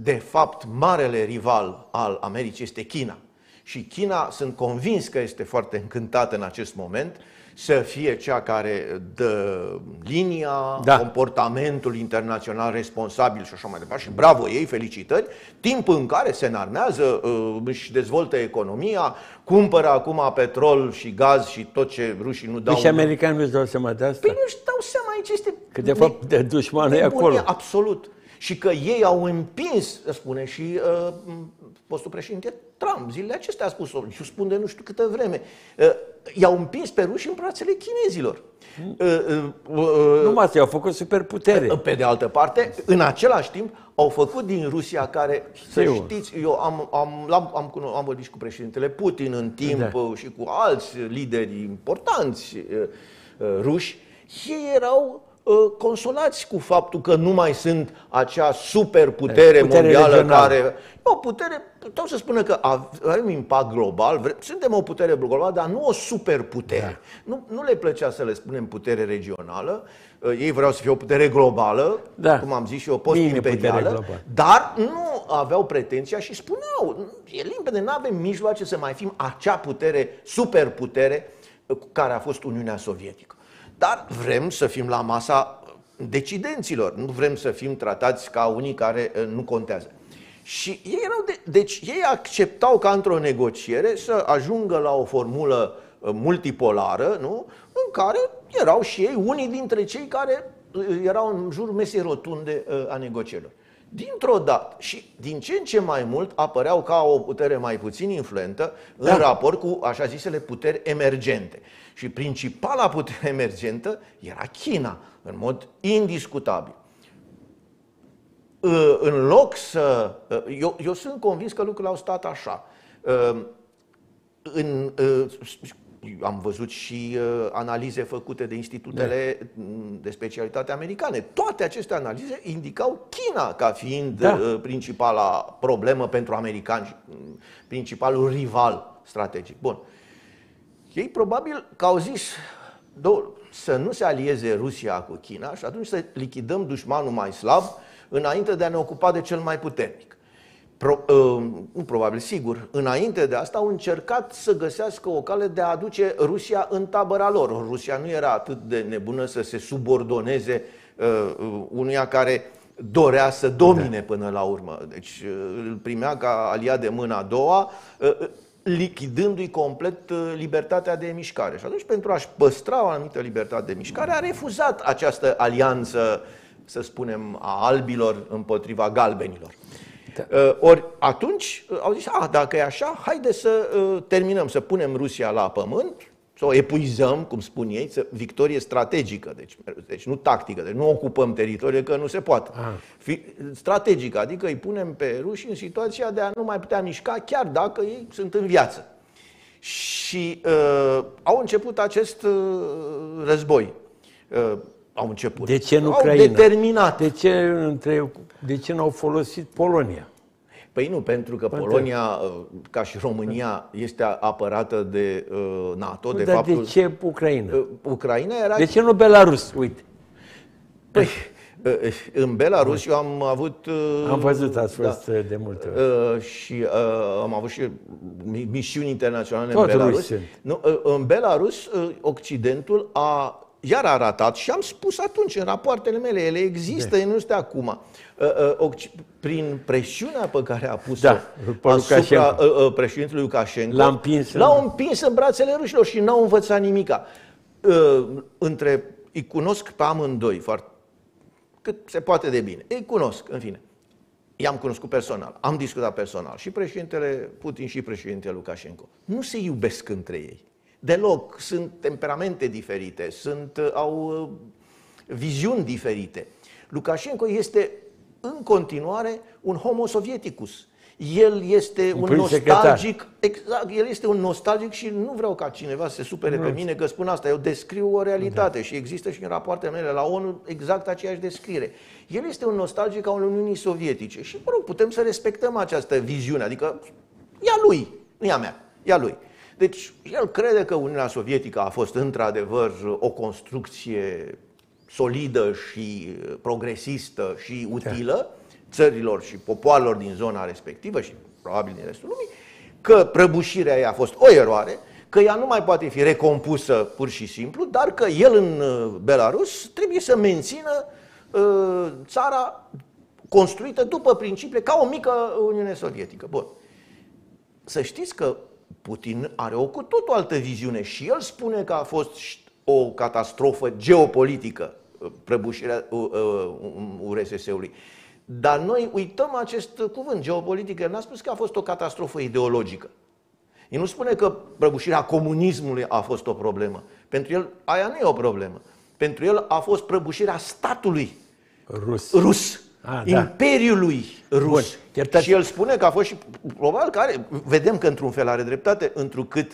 de fapt, marele rival al Americii este China. Și China, sunt convins că este foarte încântată în acest moment să fie cea care dă linia, comportamentul internațional responsabil și așa mai departe. Și bravo ei, felicitări, timp în care se înarmează, își dezvoltă economia, cumpără acum petrol și gaz și tot ce rușii nu dau. Și americanii nu-și dau seama de asta? Păi nu-și dau seama, aici este... Că de fapt dușmanul e acolo. Absolut. Și că ei au împins, spune și fostul președinte Trump, zilele acestea a spus-o, și spun de nu știu câtă vreme, i-au împins pe ruși în brațele chinezilor. Numai asta, i-au făcut superputere. Pe de altă parte, în același timp, au făcut din Rusia care, să știți, eu am vorbit și cu președintele Putin în timp și cu alți lideri importanți ruși, ei erau consolați cu faptul că nu mai sunt acea superputere mondială regională. Care... O putere, puteau să spună că avem impact global, suntem o putere globală, dar nu o superputere. Nu le plăcea să le spunem putere regională, ei vreau să fie o putere globală, cum am zis și eu, post-imperială, dar nu aveau pretenția și spuneau, e limpede, nu avem mijloace să mai fim acea putere, superputere cu care a fost Uniunea Sovietică. Dar vrem să fim la masa decidenților, nu vrem să fim tratați ca unii care nu contează. Și ei deci ei acceptau ca într-o negociere să ajungă la o formulă multipolară, nu? În care erau și ei unii dintre cei care erau în jurul mesei rotunde a negocierilor. Dintr-o dată și din ce în ce mai mult apăreau ca o putere mai puțin influentă în raport cu așa zisele puteri emergente. Și principala putere emergentă era China, în mod indiscutabil. În loc să... Eu sunt convins că lucrurile au stat așa. Am văzut și analize făcute de institutele de specialitate americane. Toate aceste analize indicau China ca fiind principala problemă pentru americani, principalul rival strategic. Bun. Ei probabil că au zis să nu se alieze Rusia cu China și atunci să lichidăm dușmanul mai slab înainte de a ne ocupa de cel mai puternic. Nu probabil, sigur, înainte de asta au încercat să găsească o cale de a aduce Rusia în tabăra lor. Rusia nu era atât de nebună să se subordoneze unuia care dorea să domine până la urmă. Deci îl primea ca aliat de mâna a doua, lichidându-i complet libertatea de mișcare. Și atunci, pentru a-și păstra o anumită libertate de mișcare, a refuzat această alianță, să spunem, a albilor împotriva galbenilor. Ori atunci au zis, dacă e așa, haide să terminăm, să punem Rusia la pământ, să o epuizăm, cum spun ei, victorie strategică, deci nu tactică, deci nu ocupăm teritoriul, că nu se poate. Strategică, adică îi punem pe ruși în situația de a nu mai putea mișca, chiar dacă ei sunt în viață. Și au început acest război. Au început. De ce în Ucraina? Au determinat. De ce n-au folosit Polonia? Păi nu, pentru că Polonia, ca și România, este apărată de NATO. De fapt, de ce Ucraina? Ucraina era... De ce nu Belarus? Uite. Păi, în Belarus eu am avut... Am văzut, ați fost de multe ori. Și am avut și misiuni internaționale în Belarus. În Belarus, Occidentul iar a ratat, și am spus atunci în rapoartele mele, ele există, nu este acum, prin presiunea pe care a pus-o asupra președintelui Lukashenko, l-au împins în brațele rușilor și n-au învățat nimica. Îi cunosc pe amândoi cât se poate de bine. Îi cunosc, în fine. I-am cunoscut personal, am discutat personal, și președintele Putin și președintele Lukashenko. Nu se iubesc între ei. Deloc, sunt temperamente diferite, au viziuni diferite. Lukashenko este în continuare un homo sovieticus. El este un nostalgic, exact, el este un nostalgic și nu vreau ca cineva să se supere pe mine că spun asta. Eu descriu o realitate și există și în rapoartele mele la ONU exact aceeași descriere. El este un nostalgic al Uniunii Sovietice și, mă rog, putem să respectăm această viziune, adică e a lui, nu e a mea, e a lui. Deci, el crede că Uniunea Sovietică a fost într-adevăr o construcție solidă și progresistă și utilă. țărilor și popoarelor din zona respectivă și probabil din restul lumii, că prăbușirea ei a fost o eroare, că ea nu mai poate fi recompusă pur și simplu, dar că el în Belarus trebuie să mențină țara construită după principiile, ca o mică Uniune Sovietică. Bun. Să știți că Putin are o cu totul altă viziune și el spune că a fost o catastrofă geopolitică prăbușirea URSS-ului. Dar noi uităm acest cuvânt, geopolitică. El n-a spus că a fost o catastrofă ideologică. El nu spune că prăbușirea comunismului a fost o problemă. Pentru el aia nu e o problemă. Pentru el a fost prăbușirea statului rus. Imperiului rus. Bun, și el spune că a fost și probabil că are, vedem că într-un fel are dreptate, întrucât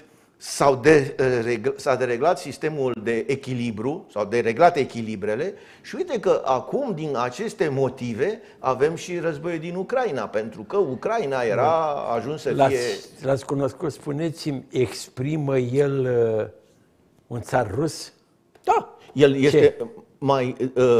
s-a dereglat sistemul de echilibru, s-au dereglat echilibrele și uite că acum din aceste motive avem și războiul din Ucraina, pentru că Ucraina era ajuns să fie... L-ați cunoscut, spuneți-mi, exprimă el un țar rus? Da, el este mai...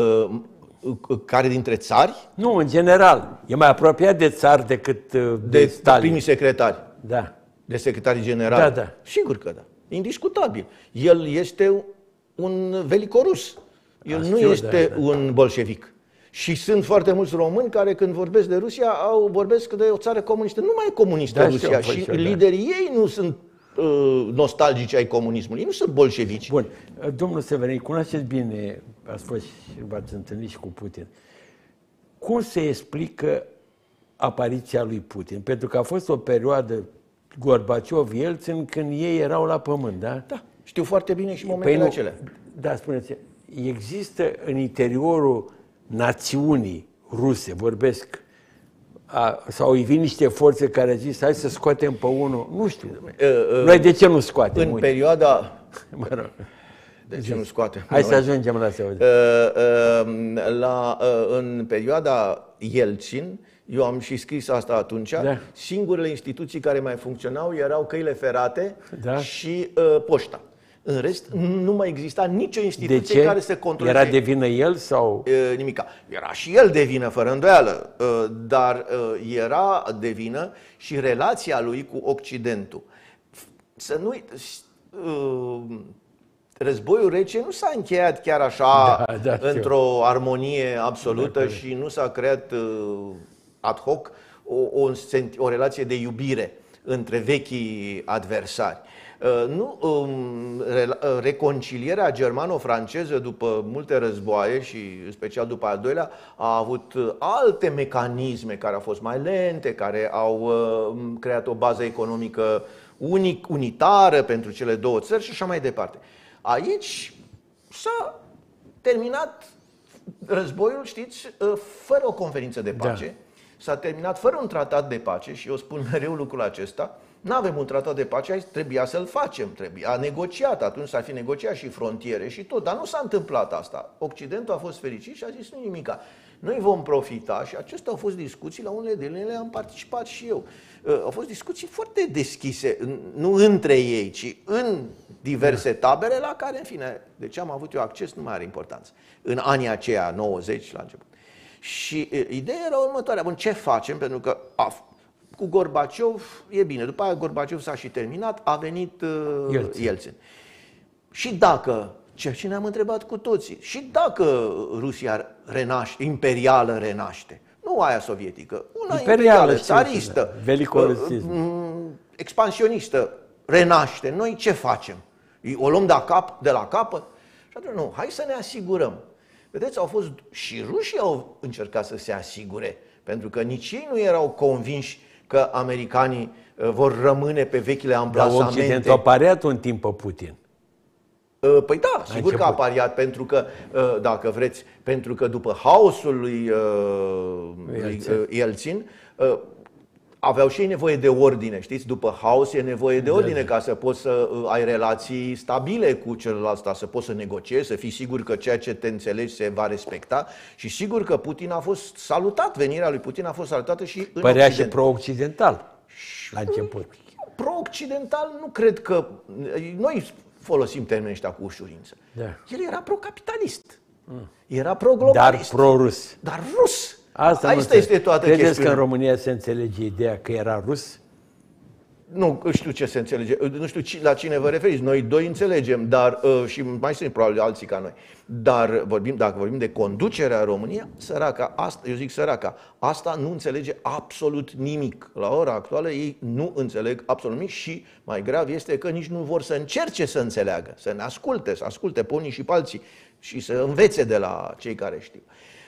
care dintre țari? Nu, în general. E mai apropiat de țar decât de Stalin. Primii secretari. Da. De secretarii generali? Da, da. Sigur că da. Indiscutabil. El este un velicorus. El nu este un bolșevic. Și sunt foarte mulți români care când vorbesc de Rusia vorbesc de o țară comunistă. Nu mai e comunistă Rusia. Și liderii ei nu sunt nostalgici ai comunismului. Ei nu sunt bolșevici. Bun. Domnul Severin, cunoașteți bine, ați fost și v-ați întâlnit și cu Putin. Cum se explică apariția lui Putin? Pentru că a fost o perioadă Gorbaciov-Yeltsin când ei erau la pământ, da? Da, știu foarte bine și momentele acelea. Da, spuneți, există în interiorul națiunii ruse, vorbesc, sau vin niște forțe care zic, hai să scoatem pe unul, nu știu. Noi de ce nu scoatem? În perioada... De ce nu scoatem? Hai să ajungem la asta. În perioada Yeltsin, eu am și scris asta atunci, singurele instituții care mai funcționau erau căile ferate și poșta. În rest, nu mai exista nicio instituție care să controleze. Era de vină el sau? Nimica. Era și el de vină, fără îndoială, dar era de vină și relația lui cu Occidentul. Să nu Războiul rece nu s-a încheiat chiar așa într-o armonie absolută și nu s-a creat ad hoc o relație de iubire între vechii adversari. Reconcilierea germano-franceză după multe războaie și în special după al doilea a avut alte mecanisme care au fost mai lente, care au creat o bază economică unitară pentru cele două țări și așa mai departe. Aici s-a terminat războiul, știți, fără o conferință de pace. S-a terminat fără un tratat de pace și eu spun mereu lucrul acesta. Nu avem un tratat de pace, trebuia să-l facem, trebuia negociat, atunci s-ar fi negociat și frontiere și tot, dar nu s-a întâmplat asta. Occidentul a fost fericit și a zis nu nimica. Noi vom profita și acestea au fost discuții, la unele din ele am participat și eu. Au fost discuții foarte deschise, nu între ei, ci în diverse tabere la care, în fine, de ce am avut eu acces nu mai are importanță. În anii aceia, 90 la început. Și ideea era următoarea, bun, ce facem? Pentru că cu Gorbaciov e bine, după aia Gorbaciov s-a și terminat, a venit Yeltsin. Și dacă, ceea ce ne-am întrebat cu toții, și dacă Rusia renaște, imperială renaște, nu aia sovietică, una imperială, țaristă, expansionistă, renaște, noi ce facem? O luăm de la capăt? Și atunci, nu, hai să ne asigurăm. Vedeți, au fost și rușii au încercat să se asigure, pentru că nici ei nu erau convinși că americanii vor rămâne pe vechile amplasamente. Dar Occidentul a pariat un timp pe Putin. Păi da, sigur că a pariat, pentru că, dacă vreți, pentru că după haosul lui Yeltsin, aveau și ei nevoie de ordine, știți? După haos e nevoie de ordine ca să poți să ai relații stabile cu celălalt stat, să poți să negociezi, să fii sigur că ceea ce te înțelegi se va respecta și sigur că Putin a fost salutat, venirea lui Putin a fost salutată și în Părea Occident. Și pro-occidental la început. Pro-occidental nu cred că... Noi folosim termenii ăștia cu ușurință. El era pro-capitalist. Era pro-globalist. Dar pro-rus. Dar rus. Asta este toată Credeți chestiunea. că în România se înțelege ideea că era rus? Nu știu ce se înțelege, nu știu la cine vă referiți. Noi doi înțelegem, dar și mai sunt probabil alții ca noi. Dar dacă vorbim de conducerea României, săraca, eu zic săraca, asta nu înțelege absolut nimic. La ora actuală ei nu înțeleg absolut nimic și mai grav este că nici nu vor să încerce să înțeleagă, să ne asculte, să asculte pe unii și pe alții și să învețe de la cei care știu.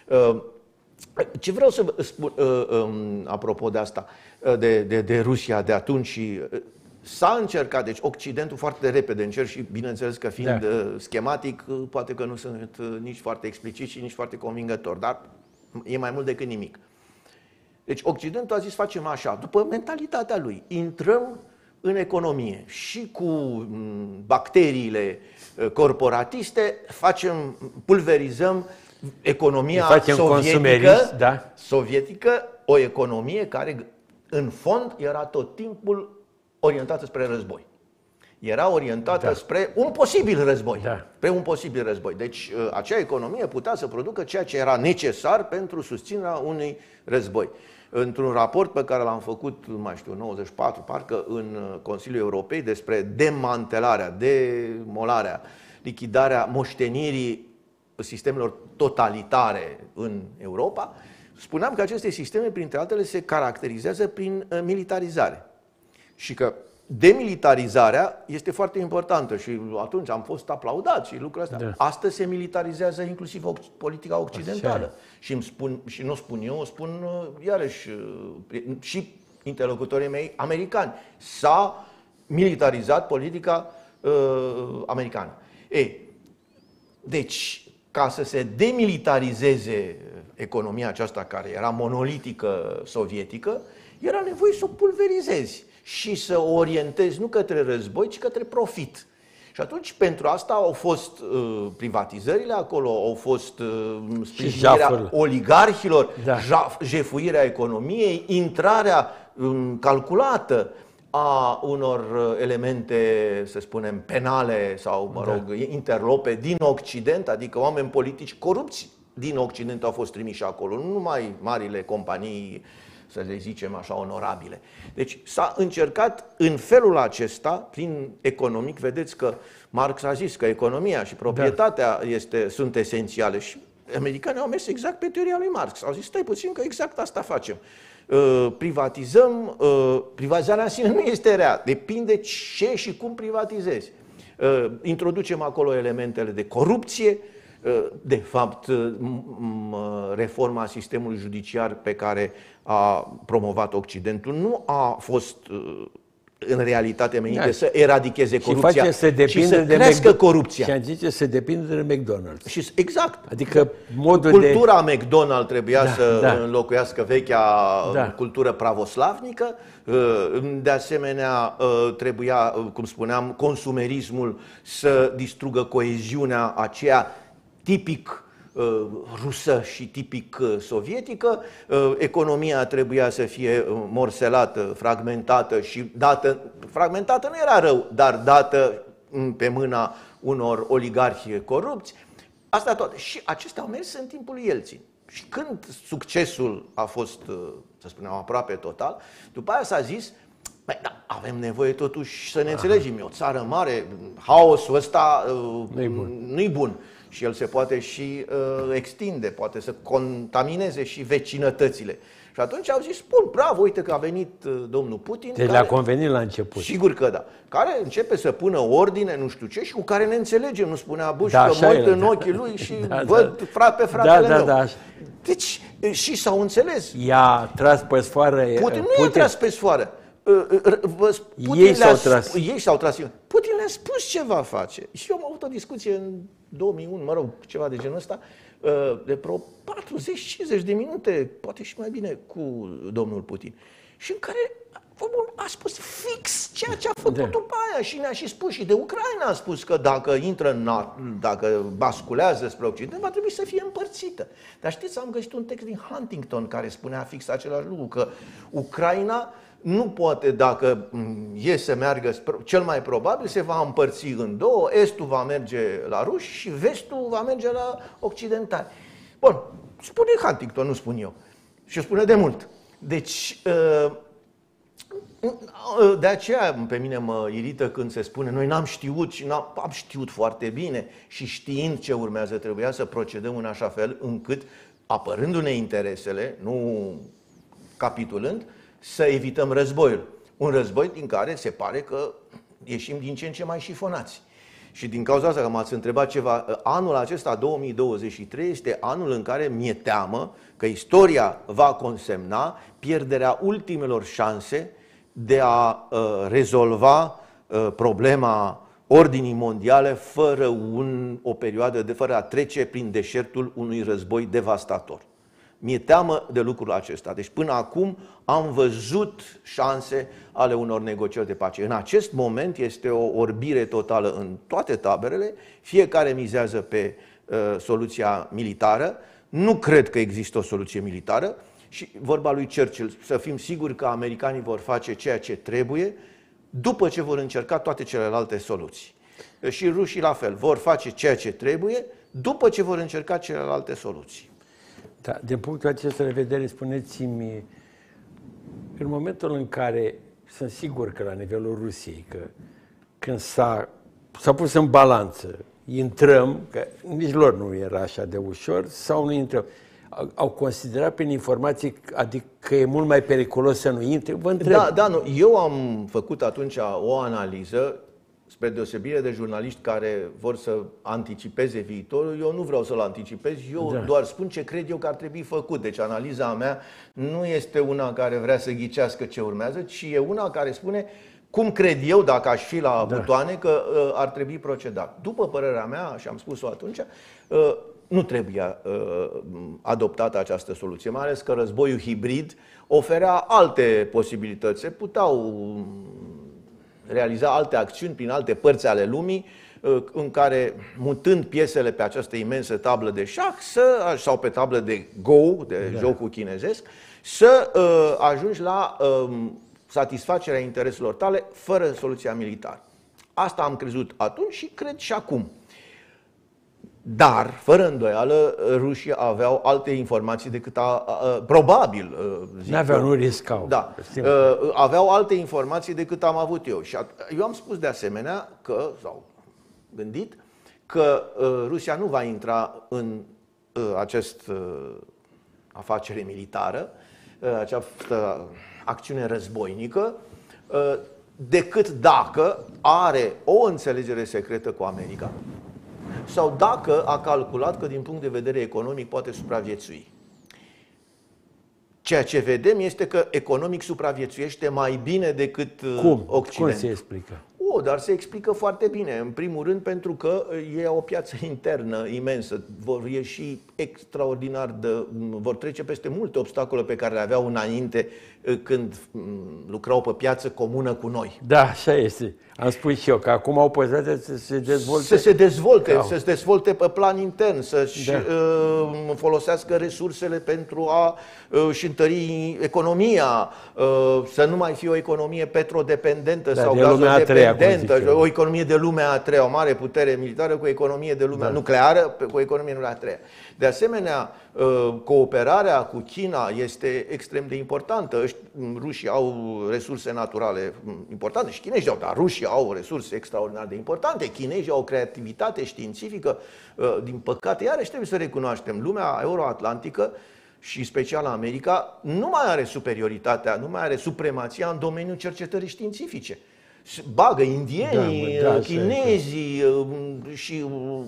Ce vreau să spun apropo de asta, de Rusia de atunci și s-a încercat, deci Occidentul foarte repede încerc și bineînțeles că fiind schematic, poate că nu sunt nici foarte explicit și nici foarte convingător, dar e mai mult decât nimic. Deci Occidentul a zis facem așa, după mentalitatea lui, intrăm în economie și cu bacteriile corporatiste pulverizăm economia sovietică, o economie care în fond era tot timpul orientată spre război. Era orientată spre un posibil război. Spre un posibil război. Deci acea economie putea să producă ceea ce era necesar pentru susținerea unui război. Într-un raport pe care l-am făcut, nu mai știu, 94, parcă în Consiliul Europei, despre demantelarea, demolarea, lichidarea moștenirii sistemelor totalitare în Europa, spuneam că aceste sisteme, printre altele, se caracterizează prin militarizare. Și că demilitarizarea este foarte importantă și atunci am fost aplaudați și lucrurile astea. Astăzi se militarizează inclusiv politica occidentală. Și nu spun eu, o spun iarăși și interlocutorii mei americani. S-a militarizat politica americană. Deci, ca să se demilitarizeze economia aceasta care era monolitică sovietică, era nevoie să o pulverizezi și să o orientezi nu către război, ci către profit. Și atunci, pentru asta au fost privatizările acolo, au fost sprijinirea oligarhilor, jefuirea economiei, intrarea calculată a unor elemente, să spunem, penale sau, mă rog, interlope din Occident, adică oameni politici corupți din Occident au fost trimiși acolo, nu numai marile companii, să le zicem așa, onorabile. Deci s-a încercat în felul acesta, prin economic, vedeți că Marx a zis că economia și proprietatea sunt esențiale și americanii au mers exact pe teoria lui Marx. Au zis, stai puțin că exact asta facem. Privatizăm, privatizarea în sine nu este rea, depinde ce și cum privatizezi. Introducem acolo elementele de corupție, de fapt, reforma sistemului judiciar pe care a promovat Occidentul nu a fost în realitate menită să eradicheze corupția, ci să crească corupția. Și am zis să depinde de McDonald's. Și exact. Adică modul cultura McDonald's trebuia să înlocuiască vechea cultură pravoslavnică. De asemenea, trebuia, cum spuneam, consumerismul să distrugă coeziunea aceea tipic rusă și tipic sovietică, economia trebuia să fie morselată, fragmentată și dată, fragmentată nu era rău, dar dată pe mâna unor oligarhi corupți. Asta toate. Și acestea au mers în timpul lui Yeltsin. Și când succesul a fost, să spunem, aproape total, după aia s-a zis, avem nevoie totuși să ne înțelegem. E o țară mare, haosul ăsta nu-i bun. Și el se poate și extinde, poate să contamineze și vecinătățile. Și atunci au zis, bun, bravo, uite că a venit domnul Putin. Deci le-a convenit la început. Sigur că da. Care începe să pună ordine, nu știu ce, și cu care ne înțelegem. Nu spunea Bush că mă uit în ochii lui și văd pe fratele meu. Deci, și s-au înțeles. I-a tras pe sfoară. Putin nu i-a tras pe sfoară. Ei s-au tras. Ei s-au tras. Putin le-a spus ce va face. Și eu am avut o discuție în 2001, mă rog, ceva de genul ăsta, de vreo 40-50 de minute, poate și mai bine, cu domnul Putin. Și în care a spus fix ceea ce a făcut după aia și ne-a și spus. Și de Ucraina a spus că dacă intră în NATO, dacă basculează spre Occident, va trebui să fie împărțită. Dar știți, am găsit un text din Huntington care spunea fix același lucru, că Ucraina nu poate, dacă e să meargă, cel mai probabil se va împărți în două, estul va merge la ruși și vestul va merge la occidentali. Bun, spune Huntington, nu spun eu. Și o spune de mult. Deci, de aceea pe mine mă irită când se spune noi n-am știut și am știut foarte bine și știind ce urmează trebuia să procedăm în așa fel încât, apărându-ne interesele, nu capitulând, să evităm războiul. Un război din care se pare că ieșim din ce în ce mai șifonați. Și din cauza asta că m-ați întrebat ceva, anul acesta, 2023, este anul în care mi-e teamă că istoria va consemna pierderea ultimelor șanse de a rezolva problema ordinii mondiale fără o perioadă, fără a trece prin deșertul unui război devastator. Mi-e teamă de lucrul acesta. Deci până acum am văzut șanse ale unor negocieri de pace. În acest moment este o orbire totală în toate taberele, fiecare mizează pe soluția militară. Nu cred că există o soluție militară și vorba lui Churchill, să fim siguri că americanii vor face ceea ce trebuie după ce vor încerca toate celelalte soluții. Și rușii la fel, vor face ceea ce trebuie după ce vor încerca celelalte soluții. Da, din punctul acesta de vedere, spuneți-mi, în momentul în care, sunt sigur că la nivelul Rusiei, că când s-a pus în balanță, intrăm, că nici lor nu era așa de ușor, sau nu intrăm, au considerat prin informații, adică că e mult mai periculos să nu intre? Vă întreb. Da, nu. Eu am făcut atunci o analiză, spre deosebire de jurnaliști care vor să anticipeze viitorul, eu nu vreau să-l anticipez, eu doar spun ce cred eu că ar trebui făcut. Deci analiza mea nu este una care vrea să ghicească ce urmează, ci e una care spune cum cred eu, dacă aș fi la butoane, că ar trebui procedat. După părerea mea, și am spus-o atunci, nu trebuie adoptată această soluție, mai ales că războiul hibrid oferea alte posibilități. Se puteau realiza alte acțiuni prin alte părți ale lumii, în care, mutând piesele pe această imensă tablă de șah sau pe tablă de Go, de jocul chinezesc, să ajungi la satisfacerea intereselor tale fără soluția militară. Asta am crezut atunci și cred și acum. Dar, fără îndoială, rușii aveau alte informații decât probabil. N-aveau, nu riscau. Da, aveau alte informații decât am avut eu. Și eu am spus de asemenea că, sau gândit, că Rusia nu va intra în această afacere militară, această acțiune războinică, decât dacă are o înțelegere secretă cu America sau dacă a calculat că din punct de vedere economic poate supraviețui. Ceea ce vedem este că economic supraviețuiește mai bine decât Occidentul. Cum se explică? Dar se explică foarte bine. În primul rând pentru că e o piață internă imensă. Vor ieși extraordinar vor trece peste multe obstacole pe care le aveau înainte când lucrau pe piață comună cu noi. Da, așa este. Am spus și eu că acum au posibilitatea să se dezvolte. Să se dezvolte pe plan intern, să-și folosească resursele pentru a-și întări economia, să nu mai fie o economie petrodependentă sau gazodependentă, o economie de lumea a treia, o mare putere militară cu o economie de lumea nucleară, cu o economie de lumea a treia. De asemenea, cooperarea cu China este extrem de importantă. Rușii au resurse naturale importante și chinezii au, dar rușii au resurse extraordinar de importante. Chinezii au o creativitate științifică. Din păcate, iarăși trebuie să recunoaștem, lumea euroatlantică și special America nu mai are superioritatea, nu mai are supremația în domeniul cercetării științifice. Bagă indienii, chinezii și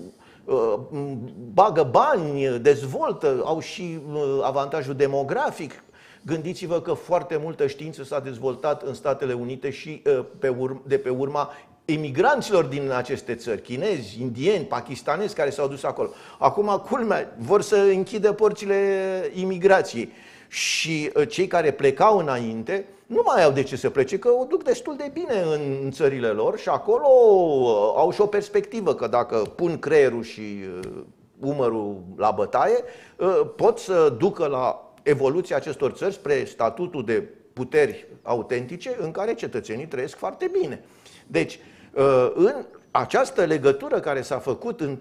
bagă bani, dezvoltă, au și avantajul demografic. Gândiți-vă că foarte multă știință s-a dezvoltat în Statele Unite și de pe urma emigranților din aceste țări, chinezi, indieni, pakistanezi care s-au dus acolo. Acum, culmea, vor să închidă porțile imigrației. Și cei care plecau înainte nu mai au de ce să plece, că o duc destul de bine în țările lor și acolo au și o perspectivă că dacă pun creierul și umărul la bătaie, pot să ducă la evoluția acestor țări spre statutul de puteri autentice în care cetățenii trăiesc foarte bine. Deci, în această legătură care s-a făcut între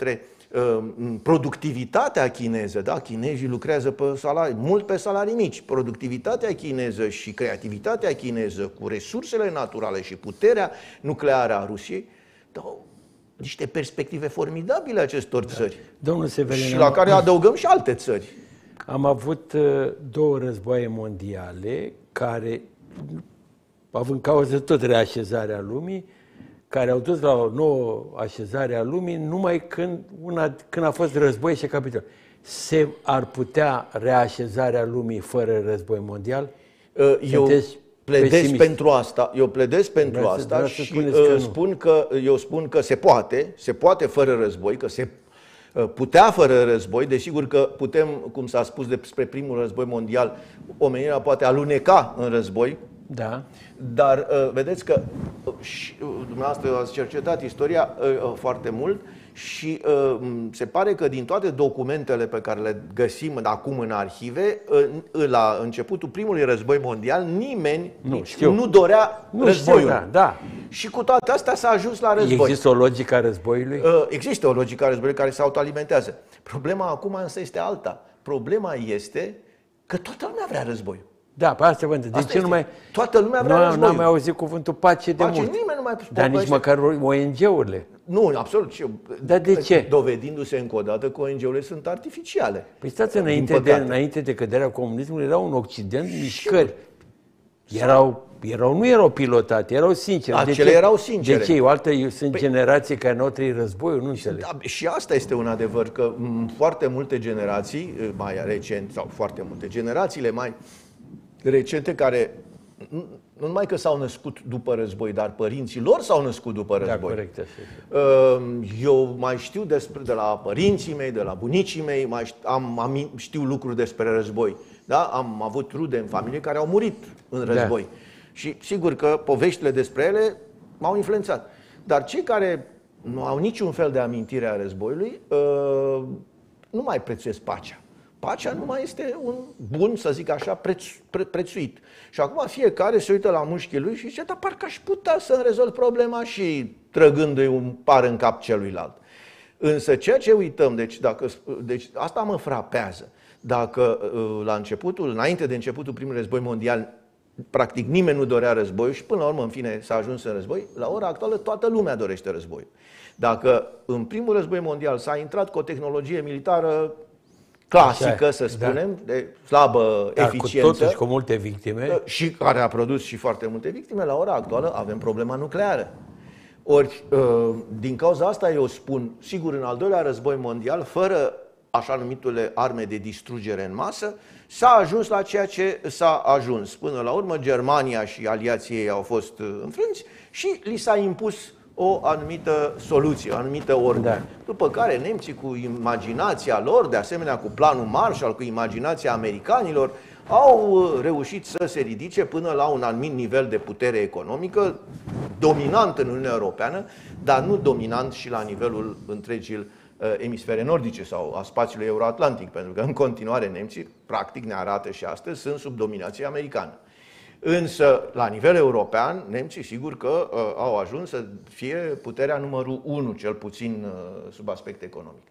productivitatea chineză, da? Chinezii lucrează pe mult pe salarii mici, productivitatea chineză și creativitatea chineză cu resursele naturale și puterea nucleară a Rusiei dau niște perspective formidabile acestor țări. Domnul Severin, și la care adăugăm și alte țări. Am avut două războaie mondiale care, având cauză tot reașezarea lumii, care au dus la o nouă așezare a lumii numai când a fost război și capitol. Se ar putea reașezarea lumii fără război mondial? Eu pledez pentru asta. Eu pledez pentru asta și spun că se poate fără război, că se putea fără război. Desigur că putem, cum s-a spus despre primul război mondial, omenirea poate aluneca în război. Da. Dar vedeți că și dumneavoastră ați cercetat istoria foarte mult și se pare că din toate documentele pe care le găsim acum în arhive, la începutul primului război mondial, nimeni nu dorea războiul. Da. Și cu toate astea s-a ajuns la război. Există o logică a războiului? Există o logică a războiului care se autoalimentează. Problema acum însă este alta. Problema este că toată lumea vrea războiul. Da, pe asta vă întreb. De ce nu mai... Toată lumea vrea războiul. Nu am mai auzit cuvântul pace de mult. Nimeni nu mai dar nici măcar ONG-urile. Nu, absolut. Dar de ce? Dovedindu-se încă o dată că ONG-urile sunt artificiale. Păi stați, înainte de căderea comunismului, erau în Occident mișcări. Nu erau pilotate, erau sincere. Acele erau sincere. De ce? Sunt generații care n-au trăit războiul, nu înțeleg. Da, și asta este un adevăr, că foarte multe generații, mai recent, sau foarte multe, generațiile mai recente care nu numai că s-au născut după război, dar părinții lor s-au născut după război. Da, corect, așa. Eu mai știu de la părinții mei, de la bunicii mei, știu lucruri despre război. Da? Am avut rude în familie care au murit în război. Da. Și sigur că poveștile despre ele m-au influențat. Dar cei care nu au niciun fel de amintire a războiului nu mai prețuiesc pacea. Pacea nu mai este un bun, să zic așa, prețuit. Și acum fiecare se uită la mușchii lui și zice, dar parcă aș putea să-mi rezolv problema și trăgându-i un par în cap celuilalt. Însă ceea ce uităm, deci asta mă frapează. Dacă înainte de începutul primului război mondial, practic nimeni nu dorea războiul și până la urmă, în fine, s-a ajuns în război, la ora actuală toată lumea dorește războiul. Dacă în primul război mondial s-a intrat cu o tehnologie militară clasică, să spunem, de slabă eficiență. Cu totuși cu multe victime. Și care a produs și foarte multe victime, la ora actuală avem problema nucleară. Ori, din cauza asta eu spun, sigur, în al doilea război mondial, fără așa numitele arme de distrugere în masă, s-a ajuns la ceea ce s-a ajuns. Până la urmă, Germania și aliații ei au fost înfrânți și li s-a impus o anumită soluție, o anumită ordine. Da. După care nemții, cu imaginația lor, de asemenea cu planul Marshall, cu imaginația americanilor, au reușit să se ridice până la un anumit nivel de putere economică, dominant în Uniunea Europeană, dar nu dominant și la nivelul întregii emisfere nordice sau a spațiului euroatlantic, pentru că în continuare nemții, practic ne arată și astăzi, sunt sub dominație americană. Însă, la nivel european, nemții sigur că au ajuns să fie puterea numărul 1, cel puțin sub aspect economic.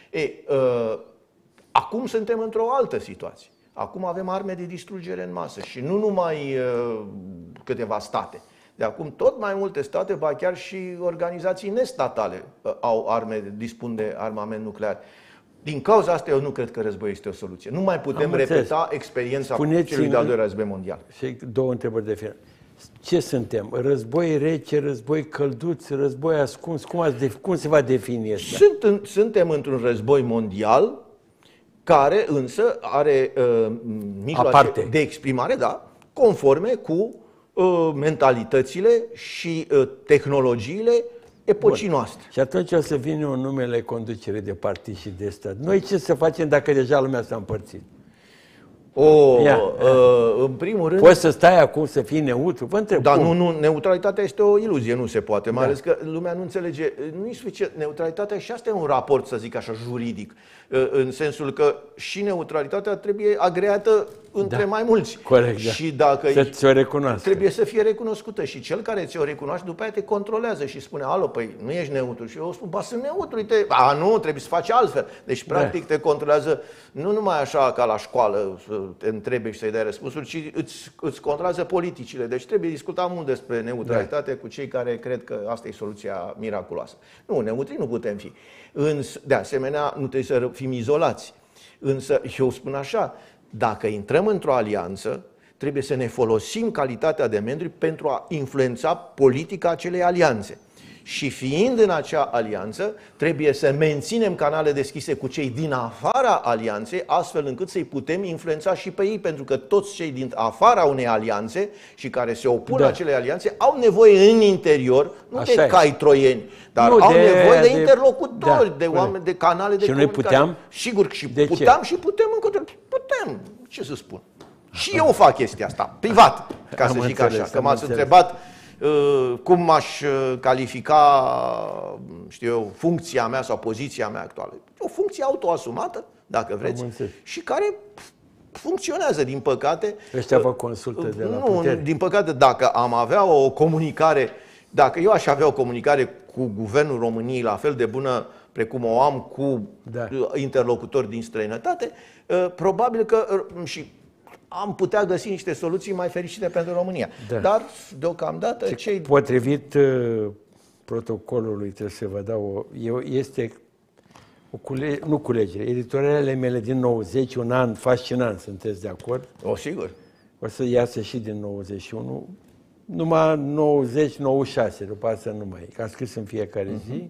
Acum suntem într-o altă situație. Acum avem arme de distrugere în masă și nu numai câteva state. De acum tot mai multe state, ba chiar și organizații nestatale dispun de armament nuclear. Din cauza asta eu nu cred că războiul este o soluție. Nu mai putem repeta experiența celui de-al doilea război mondial. Și două întrebări de final. Ce suntem? Război rece, război călduț, război ascuns? Cum se va defini asta? Suntem într-un război mondial care însă are mijloace de exprimare, da, conforme cu mentalitățile și tehnologiile epocii noastre. Și atunci o să vină un numele conducere de partid și de stat. Noi ce să facem dacă deja lumea s-a împărțit? În primul rând... Poți să stai acum să fii neutru? Vă întreb. Dar nu, neutralitatea este o iluzie, nu se poate. Mai ales că lumea nu înțelege. Nu e suficient. Neutralitatea și asta e un raport, să zic așa, juridic. În sensul că și neutralitatea trebuie agreată între mai mulți. Corect, și dacă să ți-o recunoască. Trebuie să fie recunoscută. Și cel care ți-o recunoaște, după aia te controlează și spune, alo, păi nu ești neutru. Și eu spun, ba, sunt neutru. Nu, trebuie să faci altfel. Deci, practic, te controlează nu numai așa ca la școală, să te întrebi și să-i dai răspunsuri, ci îți controlează politicile. Deci trebuie discuta mult despre neutralitate cu cei care cred că asta e soluția miraculoasă. Nu, neutri nu putem fi. De asemenea, nu trebuie să fim izolați. Însă, eu spun așa, dacă intrăm într-o alianță, trebuie să ne folosim calitatea de membri pentru a influența politica acelei alianțe. Și fiind în acea alianță, trebuie să menținem canale deschise cu cei din afara alianței, astfel încât să-i putem influența și pe ei, pentru că toți cei din afara unei alianțe și care se opun acelei alianțe au nevoie în interior, nu de cai troieni, dar au nevoie de interlocutori, de oameni, de canale de comunicare. Și noi puteam? Sigur că și puteam și putem încă. Putem, ce să spun. Și eu fac chestia asta, privat, ca să zic așa, că m-ați întrebat cum aș califica, știu eu, funcția mea sau poziția mea actuală. O funcție autoasumată, dacă vreți, și care funcționează, din păcate. Ăștia vă consultă de la putere. Din păcate, dacă am avea o comunicare, dacă eu aș avea o comunicare cu Guvernul României la fel de bună precum o am cu interlocutori din străinătate, probabil că și am putea găsi niște soluții mai fericite pentru România. Dar, deocamdată, potrivit protocolului, trebuie să vă dau este nu culegere, editorialele mele din 90, un an fascinant, sunteți de acord? Sigur. O să iasă și din 91, numai 90-96, după asta nu mai e. Am scris în fiecare zi.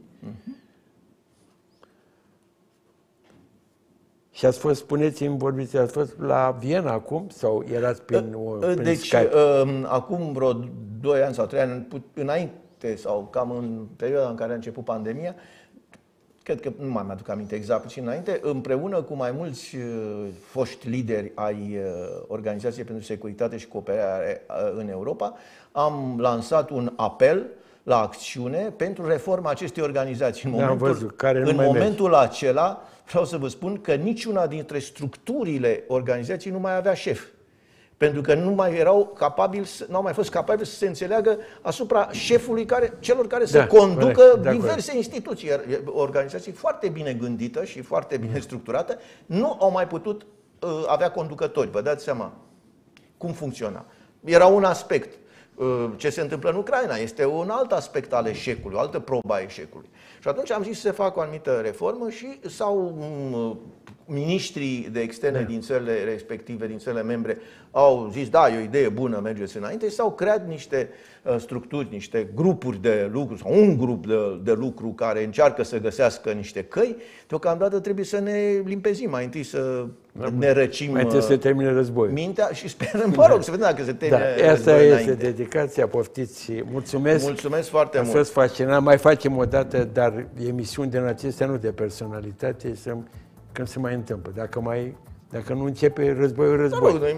Și ați fost, spuneți-mi, vorbiți, ați fost la Viena acum sau erați prin Skype? Acum vreo 2 ani sau 3 ani înainte sau cam în perioada în care a început pandemia, cred că nu mai mi-aduc aminte exact, și înainte, împreună cu mai mulți foști lideri ai Organizației pentru Securitate și Cooperare în Europa, am lansat un apel la acțiune pentru reforma acestei organizații. În momentul acela, vreau să vă spun că niciuna dintre structurile organizației nu mai avea șef. Pentru că nu au mai fost capabili să se înțeleagă asupra șefului celor care să conducă diverse instituții. O organizație foarte bine gândită și foarte bine structurată nu au mai putut avea conducători. Vă dați seama cum funcționa. Era un aspect. Ce se întâmplă în Ucraina este un alt aspect al eșecului, o altă probă a eșecului. Și atunci am zis să fac o anumită reformă și miniștrii de externe din țările respective, din țările membre, au zis, da, e o idee bună, mergeți înainte, și s-au creat niște structuri, niște grupuri de lucru, sau un grup de lucru care încearcă să găsească niște căi. Deocamdată trebuie să ne limpezim, mai întâi să ne răcim mai întâi să termine războiul. Mintea și sperăm, să vedem dacă se termine asta este dedicația, poftiți. Mulțumesc. Mulțumesc foarte mult. A fost fascinant. Mai facem o dată, dar emisiuni de acestea nu de personalitate, când se mai întâmplă. Dacă nu începe războiul.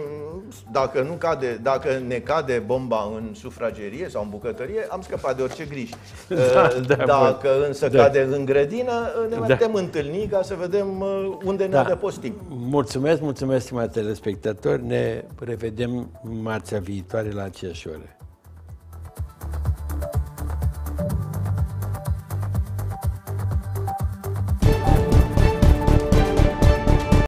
Dacă ne cade bomba în sufragerie sau în bucătărie, am scăpat de orice griji. Dacă însă cade în grădină, ne mai putem întâlni ca să vedem unde ne adăpostim. Mulțumesc, stimați telespectatori. Ne revedem marțea viitoare la aceeași oră.